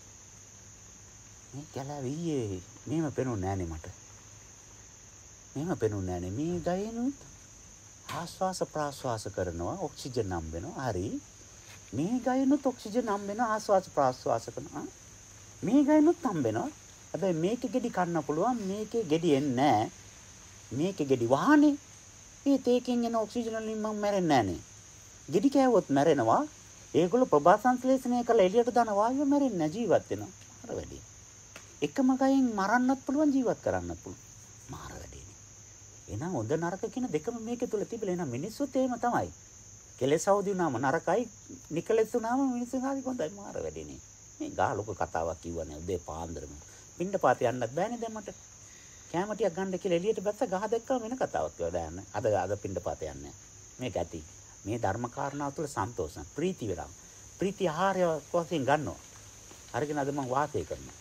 මේ කලාවියේ මේම පෙනුනේ නෑනේ මට. මේම පෙනුනේ නෑනේ. මේ ගයනුත් ආශ්වාස ප්‍රාශ්වාස කරනවා ඔක්සිජන් නම් වෙනවා. හරි. මේ ගයනුත් ඔක්සිජන් නම් වෙනවා ආශ්වාස ප්‍රාශ්වාස කරනවා. මේ ගයනුත් නම් වෙනවා. හැබැයි මේකේ ගෙඩි කන්න පුළුවන් මේකේ ගෙඩි එන්නේ නෑ. මේකේ ගෙඩි වහනේ. ඒ තේකෙන් එන ඔක්සිජන් වලින් මම මැරෙන්නේ නෑනේ. ගෙඩි කෑවොත් මැරෙනවා. ඒගොල්ලෝ ප්‍රභා සංශ්ලේෂණය කරලා එළියට දාන වායුව මැරෙන්නේ නැහැ ජීවත් වෙනවා. මාර වැඩේ. එකම ගයෙන් මරන්නත් පුළුවන් ජීවත් කරන්නත් පුළුවන්. මාර වැඩේනේ. එහෙනම් හොඳ නරක කියන දෙකම මේකේ තුල තිබිලා එහෙනම් මිනිස්සුත් එහෙම තමයි. කෙලෙස් අවදි වුණාම නරකයි, නිකලෙස් වුණාම මිනිස්සු හරි හොඳයි. මාර වැඩේනේ. මේ ගා ලොකු කතාවක් කිව්වනේ උදේ පාන්දරම. පින්ඩ පාත යන්නත් බෑනේ දැන් මට. කැම ටිකක් ගන්න කියලා එළියට බැස්ස ගහ දැක්කම වෙන කතාවක් කියලා දාන්න. අද අද පින්ඩ පාත යන්නේ. මේක ඇති. මේ ධර්ම කාරණා තුළ සන්තෝෂ ප්‍රීති විරාම ප්‍රීති ආහාරය වශයෙන් ගන්නවා. අරගෙන අද මම වාසය කරනවා.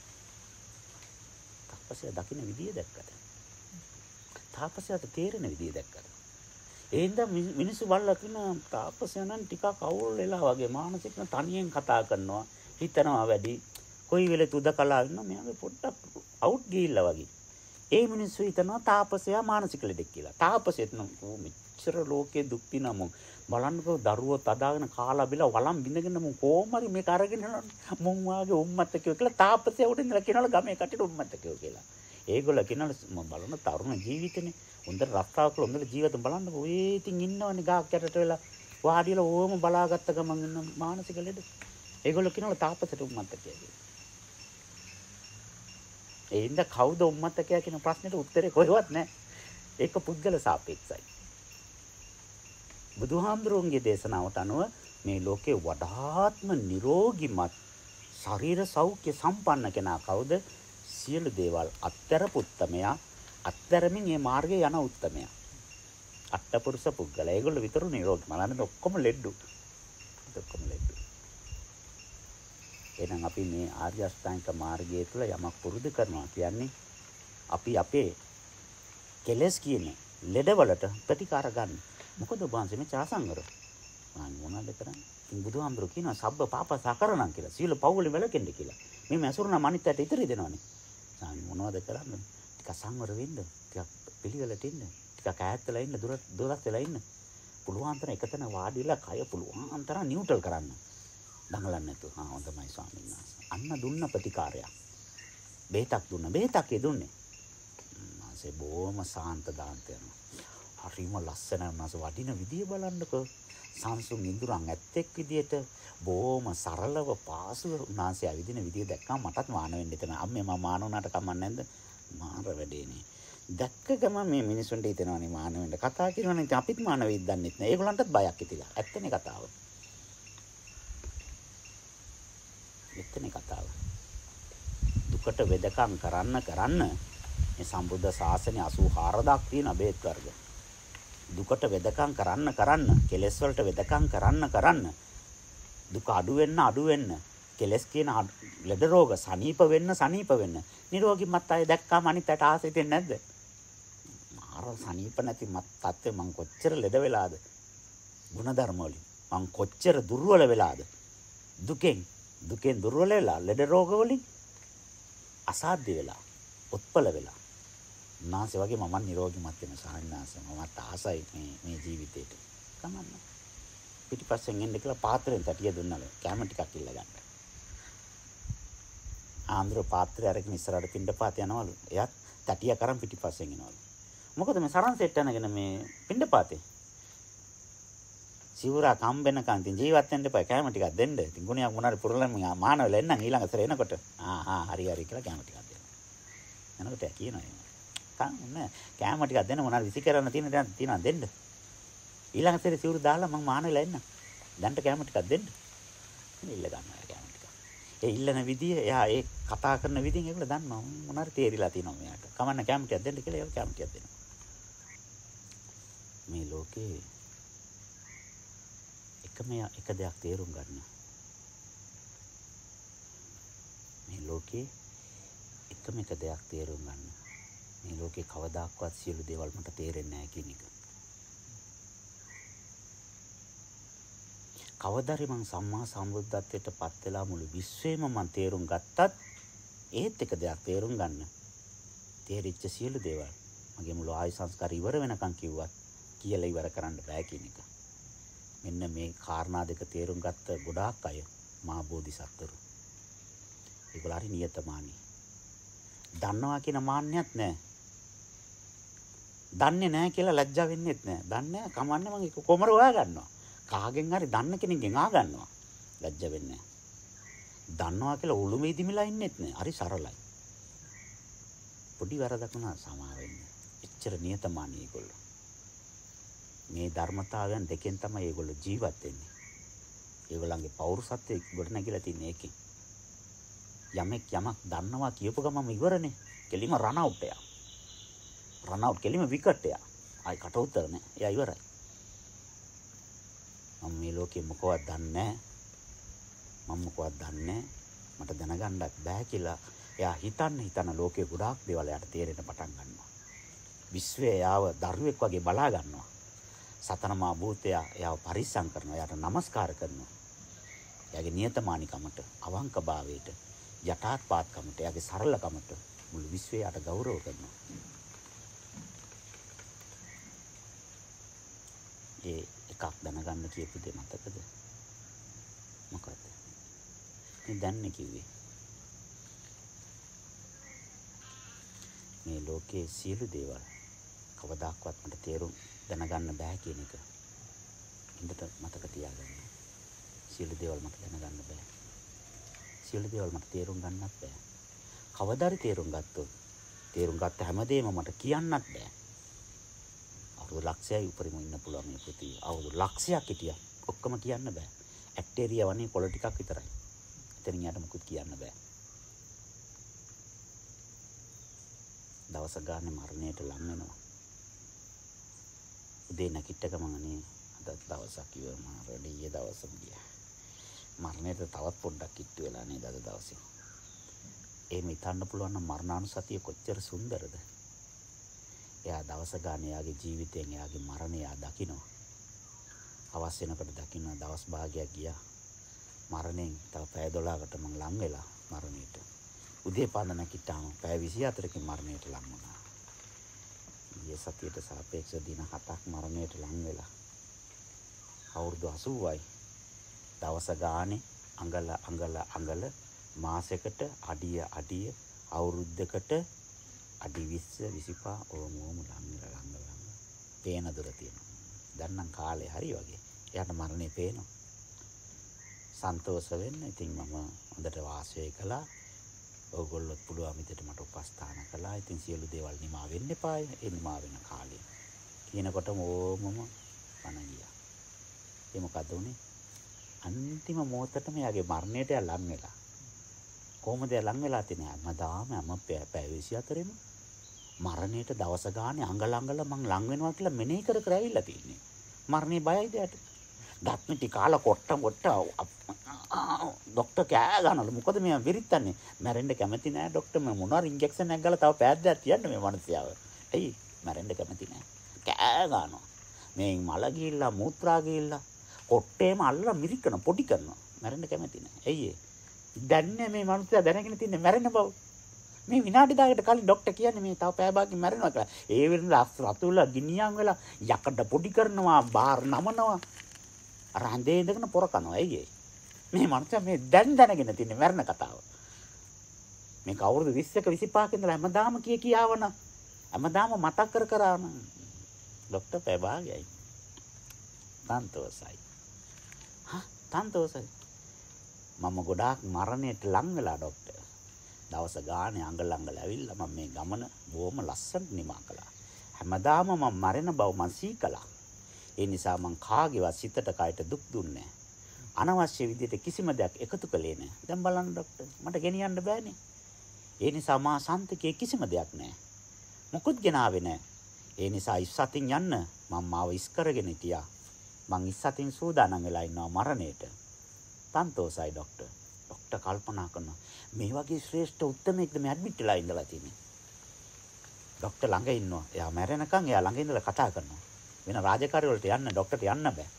තාපසයා දකින්න විදිය දැක්කද? තාපසයාට තේරෙන විදිය දැක්කද? එහෙනම් මිනිස්සු බලලා කියන තාපසයා නම් ටිකක් අවුල් වෙලා වගේ මානසිකව තනියෙන් කතා කරනවා. හිතනවා වැඩි. කොයි වෙලේ තුදකලා ඉන්න මෙයාගේ පොඩ්ඩක් අවුට් ගිහිල්ලා වගේ. ඒ මිනිස්සු හිතනවා තාපසයා මානසික ලෙඩෙක් කියලා. තාපසෙත් නම් මෙච්චර ලෝකේ දුක් විඳම බලන්නකෝ දරුවෝ තදාගෙන කාලා බිලා වළම් බින්දගෙන මම කොහොම හරි මේක අරගෙන යනවා මම වාගේ උම්මත්තකෝ කියලා තාපසයා උඩින් ඉඳලා කියනවලු ගමේ කට්ටියට උම්මත්තකෝ කියලා. ඒගොල්ලෝ කියනවලු මම බලන තරුණ ජීවිතනේ හොඳ රස්තාවක හොඳ ජීවිත බලන්නකෝ ඔය ඉතින් ඉන්නවනේ ගාක් යටට වෙලා වාඩිලා ඕම බලාගත්ත ගමන් ඉන්න මානසික ලෙඩ. ඒගොල්ලෝ කියනවලු තාපසට උම්මත්තකෝ කියලා. ඒ ඉඳ කවුද උම්මත්තකයා කියන ප්‍රශ්නෙට උත්තරේ කොහෙවත් නැහැ. ඒක පුද්ගල සාපේක්ෂයි. බුදුහාමුදුරුවන්ගේ දේශනාවට අනුව මේ ලෝකේ වඩාත්ම නිරෝගිමත් ශරීර සෞඛ්‍ය සම්පන්න කෙනා කවුද? සියලු දේවල් අත්තරපු උත්තමයා, අත්තරමින් මේ මාර්ගයේ යන උත්තමයා. අට්ඨපුරුෂ පුද්ගලයා. ඒගොල්ලෝ විතරු නිරෝගී. මලන්නේ ඔක්කොම ලෙඩ්ඩු. ඔක්කොම ලෙඩ්ඩු. එහෙනම් අපි මේ ආර්ය අෂ්ටාංගික මාර්ගය තුළ යමක් පුරුදු කරනවා කියන්නේ අපි අපේ කෙලස් කියන්නේ ලෙඩවලට ප්‍රතිකාර ගන්න. මොකද ඔබanse මේ චාසංගර. මම මොනවද කරන්නේ? ඉතින් බුදුහාමුදුරුවෝ කියනවා සබ්බ පාපසකරණම් කියලා. සීල පවුලේ වැළකෙන්න කියලා. මේ මැසුරුනා මනිත්තට ඉතිරි දෙනවනේ. මම මොනවද කරන්නේ? ටික සංවර වෙන්න. ටිකක් පිළිවෙලට ඉන්න. ටිකක් ඈත් වෙලා ඉන්න. දුර දුරස් වෙලා ඉන්න. පුළුවන් තරම් එකතන වාඩිලා කය පුළුවන් තරම් නියුට්‍රල් කරන්න. දඟලන්නේ නැතුව. ආ හොඳයි ස්වාමීන් වහන්සේ. අන්න දුන්න ප්‍රතිකාරයක්. බේතක් දුන්න. බේතක් ඒ දුන්නේ. මාසේ බොහොම සාන්ත දාන්ත යනවා. හරිම ලස්සන මාස වඩින විදිය බලන්නකෝ. සංසුන් ඉඳුරන් ඇත්තෙක් විදියට බොහොම සරලව පාසුව උන්වහන්සේ ඇවිදින විදිය දැක්කම මටත් මාන වෙන්න හිතෙන. අම්මේ මම මාන වුණාට කමක් නැද්ද? මාර වැඩේනේ. දැක්ක ගමන් මේ මිනිසුන්ට හිතෙනවානේ මාන වෙන්න. කතා කරනවානේ ඉතින් අපිත් මාන වෙයිද දන්නෙත් නෑ. ඒගොල්ලන්ටත් බයක් හිතිලා. ඇත්තනේ කතාව. ඇත්තනේ කතාව. දුකට වෙදකම් කරන්න කරන්න මේ සම්බුද්ධ ශාසනය අසූ හාරදක් තියෙන බේත් වර්ග. දුකට වෙදකම් කරන්න කරන්න කෙලෙස් වලට වෙදකම් කරන්න කරන්න දුක අඩු වෙන්න අඩු වෙන්න කෙලෙස් කියන ලෙඩ රෝග සනීප වෙන්න සනීප වෙන්න නිරෝගීමත් අය දැක්කම අනිත් අයට ආසෙ දෙන්නේ නැද්ද? මාර සනීප නැති මත් තත්ත්වෙ මං කොච්චර ලෙඩ වෙලාද? ಗುಣධර්ම වලින් මං කොච්චර දුර්වල වෙලාද? දුකෙන් දුකෙන් දුර්වල වෙලා ලෙඩ රෝග වලින් අසාධ්‍ය වෙලා උත්පල වෙලා උන්වහන්සේ වගේ මම නිරෝගීමත් වෙන සාහනාස මමත් ආසයි මේ මේ ජීවිතේට. කමන්න. පිටිපස්සෙන් එන්න කියලා පාත්‍රයෙන් තටිය දුන්නලු. කැම ටිකක් ඉල්ල ගන්න. ආන්දර පාත්‍රය අරගෙන ඉස්සරහට පින්ඩපාත යනවලු. එයාත් තටිය කරන් පිටිපස්සෙන් එනවලු. මොකද මේ සරන් සෙට් යනගෙන මේ පින්ඩපාතේ සිවුරා කම්බෙනකන් ඉතින් ජීවත් වෙන්න එපා. කැම ටිකක් දෙන්න. ඉතින් ගුණයක් මොනාරි පුරලම මානවල එන්නම් ඊළඟ සැරේ එනකොට ආ ආ හරි හරි කියලා කැම ටිකක් දෙනවා. එනකොට කියනවා එහෙම. කන්න කැම ටිකක් දෙන්න මොනාරි විසි කරන්න තියෙන දේ තියෙනවා දෙන්න. ඊළඟ සැරේ සිවුරු දාලා මං මානවල එන්න. දැන්ට කැම ටිකක් දෙන්න. ඉල්ල ගන්නවා කැම ටික. ඒ ඉල්ලන විදිය එයා ඒ කතා කරන විදියෙන් ඒගොල්ලෝ දන්නවා මොනාරි තේරිලා තියෙනවා මෙයාට. කමන්න කැම ටිකක් දෙන්න කියලා ඒගොල්ලෝ කැම ටිකක් දෙනවා. මේ ලෝකේ එකම එක දෙයක් තේරුම් ගන්න. මේ ලෝකේ එකම එක දෙයක් තේරුම් ගන්න. මේ ලෝකේ කවදාක්වත් සියලු දේවල් මට තේරෙන්නේ නැහැ කියන එක. කවදාරි මං සම්මා සම්බුද්ධත්වයට පත් වෙලා මුළු විශ්වයම මං තේරුම් ගත්තත් ඒත් එක දෙයක් තේරුම් ගන්න. තේරිච්ච සියලු දේවල් මගේ මුළු ආයු සංස්කාර ඉවර වෙනකන් කිව්වත් කියලා ඉවර කරන්න බෑ කියන එක. මෙන්න මේ කාරණා දෙක තේරුම් ගත්ත ගොඩාක් අය මහා බෝධිසත්වරු. ඒගොල්ලෝ හරි නියතමානී. දන්නවා කියන මාන්නයක් නැහැ. දන්නේ නැහැ කියලා ලැජ්ජා වෙන්නෙත් නැහැ. දන්නේ නැහැ කමන්නේ මම ඒක කොමර හොයා ගන්නවා. කාගෙන් හරි දන්න කෙනෙක්ගෙන් ආ ගන්නවා. ලැජ්ජා වෙන්නේ නැහැ. දන්නවා කියලා උළුමේ දිමිලා ඉන්නෙත් නැහැ. හරි සරලයි. පොඩි වැරදක් වුණා සමා වෙන්න. එච්චර නියතමානී ඒගොල්ලෝ. මේ ධර්මතාවයන් දෙකෙන් තමයි ඒගොල්ලෝ ජීවත් වෙන්නේ. ඒගොල්ලන්ගේ පෞරුෂත්වය ගොඩ නැගිලා තියෙන එකෙන්. යමෙක් යමක් දන්නවා කියපු ගමම ඉවරනේ. කෙලිම රන් අවුට් එයා. රන් අවුට් කෙලිම විකට් එයා. ආයි කට උතර නෑ. එයා ඉවරයි. මම මේ ලෝකෙ මොකවත් දන්නේ නැහැ. මම මොකවත් දන්නේ නැහැ. මට දැනගන්නත් බෑ කියලා එයා හිතන්න හිතන ලෝකේ ගොඩාක් දේවල් එයාට තේරෙන්න පටන් ගන්නවා. විශ්වය යාව දරුවෙක් වගේ බලා ගන්නවා. සතනමා භූතය එයාව පරිස්සම් කරනවා. එයාට নমස්කාර කරනවා. එයාගේ නියතමානිකමට, අවංකභාවයට, යටාත්පාත්කමට, එයාගේ සරලකමට මුළු විශ්වය යට ගෞරව කරනවා. ඒ එකක් දැනගන්න කියපු දෙයක් මතකද? මොකක්ද? මේ දැන්නේ කිව්වේ. මේ ලෝකයේ සියලු දේවල් කවදාක්වත් මට තේරුම් දැනගන්න බෑ කියන එක. ඉන්නට මතක තියාගන්න. සියලු දේවල් මට දැනගන්න බෑ. සියලු දේවල් මට තේරුම් ගන්නත් බෑ. කවදාරි තේරුම් ගත්තොත් තේරුම් ගත්ත හැමදේම මට කියන්නත් බෑ. අවුරුදු ලක්ෂයයි උපරිම ඉන්න පුළුවන් මේ පෘථිවිය. අවුරුදු ලක්ෂයක් හිටියා. ඔක්කොම කියන්න බෑ. ඇක්ටේරියා වනේ කොළ ටිකක් විතරයි. එතනින් යට මුකුත් කියන්න බෑ. දවස ගානේ මරණයට ලං වෙනවා. උදේ නැගිට ගමන් අනේ අද දවසක් ඉවර මාරඩේ ඊයේ දවසම ගියා. මරණයට තවත් පොඩ්ඩක් කිට්ටු වෙලා නේද අද දවසේ. එහෙම හිතන්න පුළුවන් නම් මරණානුසතිය කොච්චර සුන්දරද. එයා දවස ගානේ එයාගේ ජීවිතයෙන් එයාගේ මරණය එයා දකිනවා. අවස් වෙනකොට දකින්න දවස් භාගයක් ගියා. මරණයෙන් තව පැය දොළහකට මං ලං වෙලා මරණයට. උදේ පාන්දර නැගිට්ටාම පැය විසි හතරකින් මරණයට ලං වුණා. ඊයේ සතියට සාපේක්ෂව දින හතක් මරණයට ලං වෙලා. අවුරුදු අසූවයි. දවස ගානේ අඟල අඟල අඟල මාසෙකට අඩිය අඩිය අවුරුද්දකට අඩි විස්ස විසිපහ ඕම ඕම ලං වෙලා ලං වෙලා. පේන දුර තියෙනවා. දැන් නම් කාලේ හරි වගේ. එයාට මරණේ පේනවා. සන්තෝෂ වෙන්න. ඉතින් මම හොඳට වාසය කළා. ඕගොල්ලොත් පුළුවන් විදිහට මට උපස්ථාන කළා. ඉතින් සියලු දේවල් නිමා වෙන්න එපායි. ඒ නිමා වෙන කාලේ. කියනකොටම ඕමම පණ ගියා. ඒ මොකද උනේ? අන්තිම මොහොතටම එයාගේ මරණයට ලං වෙලා. කොහොමද ලං වෙලා තියන්නේ? හැමදාම හැම පැය විසි හතරෙම මරණයට දවස ගානේ අඟල අඟල මං ලං වෙනවා කියලා මෙනෙහි කර කර ඇවිල්ලා තින්නේ. මරණේ බයයිද යට? දත්මිටි කාලා කොට්ට කොට්ට ડોක්ටර් කෑ ගන්නවලු. මොකද මෙයා විරිත්තන්නේ? මැරෙන්න කැමති නෑ ડોක්ටර්. මම මොනවා ඉන්ජෙක්ෂන් එකක් ගාලා තව පෑද්දක් තියන්න මේ මනුස්සයාව. ඇයි? මැරෙන්න කැමති නෑ. කෑ ගන්නවා. මේ මල ගිහිල්ලා මූත්‍රා ගිහිල්ලා කොට්ටේම අල්ලලා මිරිකන පොඩි කරනවා. මැරෙන්න කැමති නෑ. ඇයි ඒ? දැන්නේ මේ මනුස්සයා දැනගෙන තින්නේ මැරෙන්න බව. මේ විනාඩි දහයකට කලින් ડોක්ටර් කියන්නේ මේ තව පැය භාගකින් මැරෙනවා කියලා. ඒ වෙලාව රතුල ගිනියම් වෙලා යකඩ පොඩි කරනවා, බාර් නමනවා. අර හඳේ ඉඳගෙන පොර කනවා. ඇයි ඒ? මේ මනුස්සයා මේ දැන් දැනගෙන තින්නේ මැරෙන කතාව. මේක අවුරුදු විස්සක විසිපහක ඉඳලා හැමදාම කිය කියාවන හැමදාම මතක් කර කර ආන ડોක්ටර් පැය භාගයයි. තන්තෝසයි. හා තන්තෝසයි. මම ගොඩාක් මරණයට ලං වෙලා ડોක්ටර්. දවස ගානේ අඟල අඟල ඇවිල්ලා මම මේ ගමන බොහොම ලස්සනට නිමා කළා. හැමදාම මම මරණ බව මං සීකලා. ඒ නිසා මං කාගේවත් සිතට කයට දුක් දුන්නේ නැහැ. අනවශ්‍ය විදිහට කිසිම දෙයක් එකතු කළේ නැහැ. දැන් බලන්න ડોක්ටර් මට ගෙනියන්න බෑනේ. ඒ නිසා මා සන්තකේ කිසිම දෙයක් නැහැ. මොකුත් ගෙනාවේ නැහැ. ඒ නිසා ඉස්සතින් යන්න මම මාව ඉස් කරගෙන හිටියා. මං ඉස්සතින් සූදානම් වෙලා ඉන්නවා මරණයට. තන්තෝසයි ડોක්ටර්. ડોක්ටර් කල්පනා කරනවා මේ වගේ ශ්‍රේෂ්ඨ උත්තරමෙක්ද මේ ඇඩ්මිට් වෙලා ඉඳලා තියෙන්නේ. ડોක්ටර් ළඟ ඉන්නවා. එයා මැරෙනකන් එයා ළඟ ඉඳලා කතා කරනවා. වෙන රාජකාරි වලට යන්න ડોක්ටර්ට යන්න බෑ.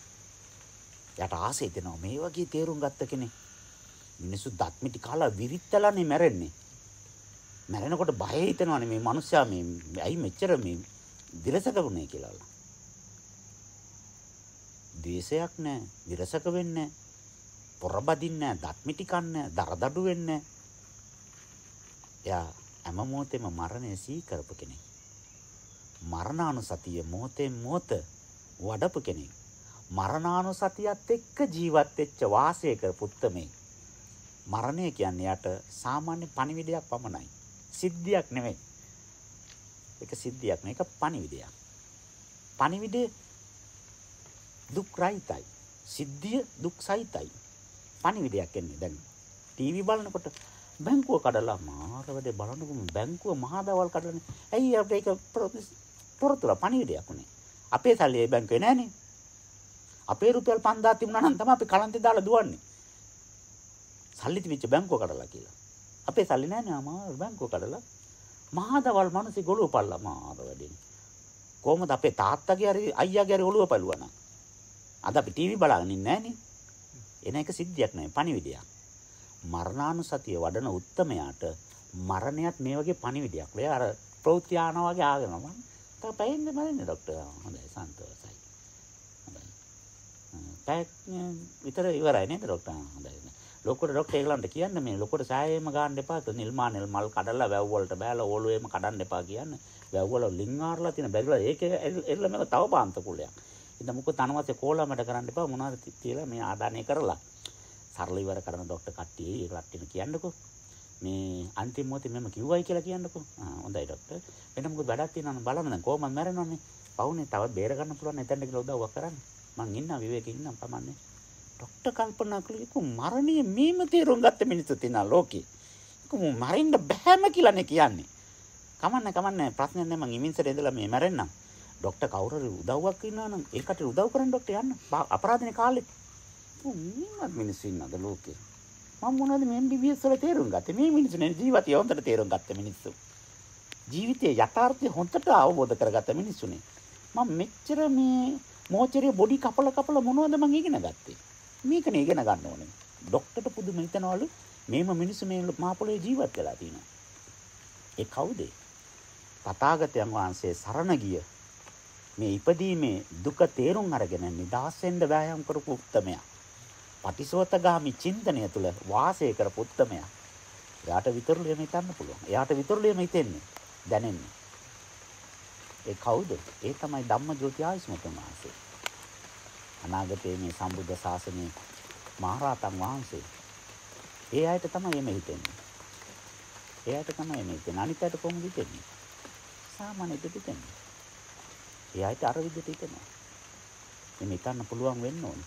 යට ආසෙ දෙනවා මේ වගේ තේරුම් ගත්ත කෙනෙක්. මිනිස්සු දත් මිටි කාලා විරිත්තලානේ මැරෙන්නේ. මැරෙනකොට බය හිතෙනවානේ මේ මිනිස්සයා මේ ඇයි මෙච්චර මේ විරසක වුනේ කියලා. ද්වේෂයක් නැහැ, විරසක වෙන්නේ නැහැ. පොරබදින්නේ නැහැ, දත් මිටි කන්නේ නැහැ, දරදඩු වෙන්නේ නැහැ. එයා හැම මොහොතේම මරණය සිහි කරපු කෙනෙක්. මරණානුසතිය මොහොතෙන් මොහොත වඩපු කෙනෙක්. මරණානුසතියත් එක්ක ජීවත් වෙච්ච වාසය කරපු උත්තමේ. මරණය කියන්නේ යට සාමාන්‍ය පණිවිඩයක් පමණයි. සිද්ධියක් නෙමෙයි. ඒක සිද්ධියක් නෙවෙයි. ඒක පණිවිඩයක්. පණිවිඩය දුක් රහිතයි. සිද්ධිය දුක් සහිතයි. පණිවිඩයක් එන්නේ දැන් ටීවී බලනකොට බැංකුව කඩලා මාර වැඩේ බලනකො බැංකුව මහා දවල් කඩලානේ. ඇයි අපිට ඒක තොරතුරු පණිවිඩයක් උනේ. අපේ සල්ලි ඒ බැංකුවේ නැහනේ. අපේ රුපියල් පන්දාහක් තිබුණා නම් තමයි අපි කලන්තේ දාලා දුවන්නේ. සල්ලි තිබිච්ච බැංකුව කඩලා කියලා. අපේ සල්ලි නැහනේ අමාරු බැංකුව කඩලා. මහා දවල් මිනිස්සු ගොළුව පල්ලා මාර වැඩේ. කොහොමද අපේ තාත්තගේ හරි අයියාගේ හරි ඔළුව පළුවා නම්. අද අපි ටීවී බලාගෙන ඉන්නේ නැහනේ. එන එක සිද්ධියක් නෙවෙයි පණිවිඩයක්. මරණානුසතිය වඩන උත්තමයාට මරණයත් මේ වගේ පණිවිඩයක්. වේ අර ප්‍රවෘත්ති ආනවා වගේ ආගෙනම තව පැයෙන්නේ මරන්නේ ડોක්ටර්. හොඳයි සන්තෝෂයි. හොඳයි. පැයක් විතර ඉවරයි නේද ડોක්ටර්? හොඳයි. ලොකුට ડોක්ටර් ඒගලන්ට කියන්න මේ ලොකුට සෑයෙම ගන්න එපා. නිල්මා නිල් මල් කඩලා වැව් වලට බෑලා ඕලුවේම කඩන්න එපා කියන්න. වැව් වල ලින් ආරලා තියෙන බැරිලා ඒක එල්ල මේක තව පාන්ත කුලයක්. ඉතින් මොකද අනවශ්‍ය කෝලමඩ කරන්න එපා. මොනවද තියලා මේ ආදානය කරලා සරල ඉවර කරන ડોක්ටර් කට්ටිය ඒක කට්ටියන කියන්නකෝ. මේ අන්තිම මොහොතේ මම කිව්වයි කියලා කියන්නකෝ. ආ හොඳයි ડોක්ටර්. වෙන මොකද වැඩක් තියෙනවද බලන්න දැන් කොහොමද මැරෙනවන්නේ. පවුනේ තව බේර ගන්න පුළුවන් එතනට කියලා උදව්වක් කරන්න. මං ඉන්නා විවේකේ ඉන්නම් පමන්නේ. ડોක්ටර් කල්පනා කළේ කො මරණීය මේම තේරුම් ගත්ත මිනිස්සු තියනා ලෝකේ. කො මරින්න බෑම කියලානේ කියන්නේ. කමන්න කමන්න ප්‍රශ්නයක් නැහැ මං ඉමින්සර් ඉඳලා මේ මැරෙන්නම්. ડોක්ටර් කවුරු හරි උදව්වක් ඉන්නවා නම් ඒකට උදව් කරන්න ડોක්ටර් යන්න. අපරාධනේ කාලේ. කො මේවත් මිනිස්සු ඉන්නද ලෝකේ. මම මොනවද මේ එම් බී බී එස් වල තේරුම් ගත්තේ? මේ මිනිස්සුනේ ජීවිතය හොඳට තේරුම් ගත්ත මිනිස්සු. ජීවිතයේ යථාර්ථය හොඳට අවබෝධ කරගත්ත මිනිස්සුනේ. මම මෙච්චර මේ මෝචරේ බොඩි කපල කපල මොනවද මං ඉගෙන ගත්තේ? මේකනේ ඉගෙන ගන්න ඕනේ. ડોක්ටර්ට පුදුම හිතනවලු මේම මිනිස්සු මේ මහ පොළොවේ ජීවත් වෙලා තියෙනවා. ඒ කවුද? තථාගතයන් වහන්සේ සරණ ගිය මේ ඉපදීමේ දුක තේරුම් අරගෙන නිදහස් වෙන්න වෑයම් කරපු උත්තමයා. පටිසෝතගාමි චින්තනය තුළ වාසය කරපු උත්තමයා. එයාට විතරලෙම හිතන්න පුළුවන්. එයාට විතරලෙම හිතෙන්නේ දැනෙන්නේ. ඒ කවුද? ඒ තමයි ධම්මජෝති ආයුෂ්මතුන් වහන්සේ. අනාගතයේ මේ සම්බුද්ධ ශාසනයේ මහරහතන් වහන්සේ. ඒ අයට තමයි එමෙ හිතෙන්නේ. ඒ අයට තමයි එමෙ හිතෙන්නේ. අනිත් අයට කොහොමද හිතෙන්නේ? සාමාන්‍ය දෙයක් හිතෙන්නේ. ඒ අයට අර විදිහට හිතෙනවා. එමෙ හිතන්න පුළුවන් වෙන්න ඕනේ.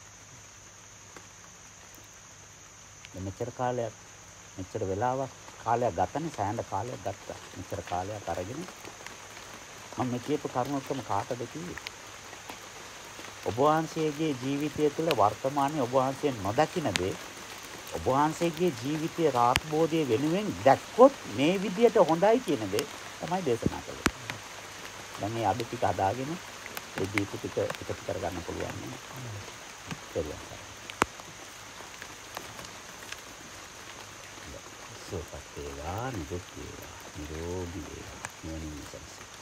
මෙච්චර කාලයක් මෙච්චර වෙලාවක් කාලයක් ගතනේ සෑහෙන කාලයක් ගත්තා. මෙච්චර කාලයක් අරගෙන මම මේ කියපු කරුණොක්කම කාටද කිව්වේ? ඔබ වහන්සේගේ ජීවිතය තුළ වර්තමානයේ ඔබ වහන්සේ නොදකින දේ ඔබ වහන්සේගේ ජීවිතයේ රාත්බෝධය වෙනුවෙන් දැක්කොත් මේ විදියට හොඳයි කියන දේ තමයි දේශනා කළේ. දැන් මේ අඩු ටික හදාගෙන ඒ දීපු ටික එකතු කරගන්න පුළුවන් නේ. සුවපත් වේවා, නිදුක් වේවා, නිරෝගී වේවා, නිවනින් සැනසෙයි.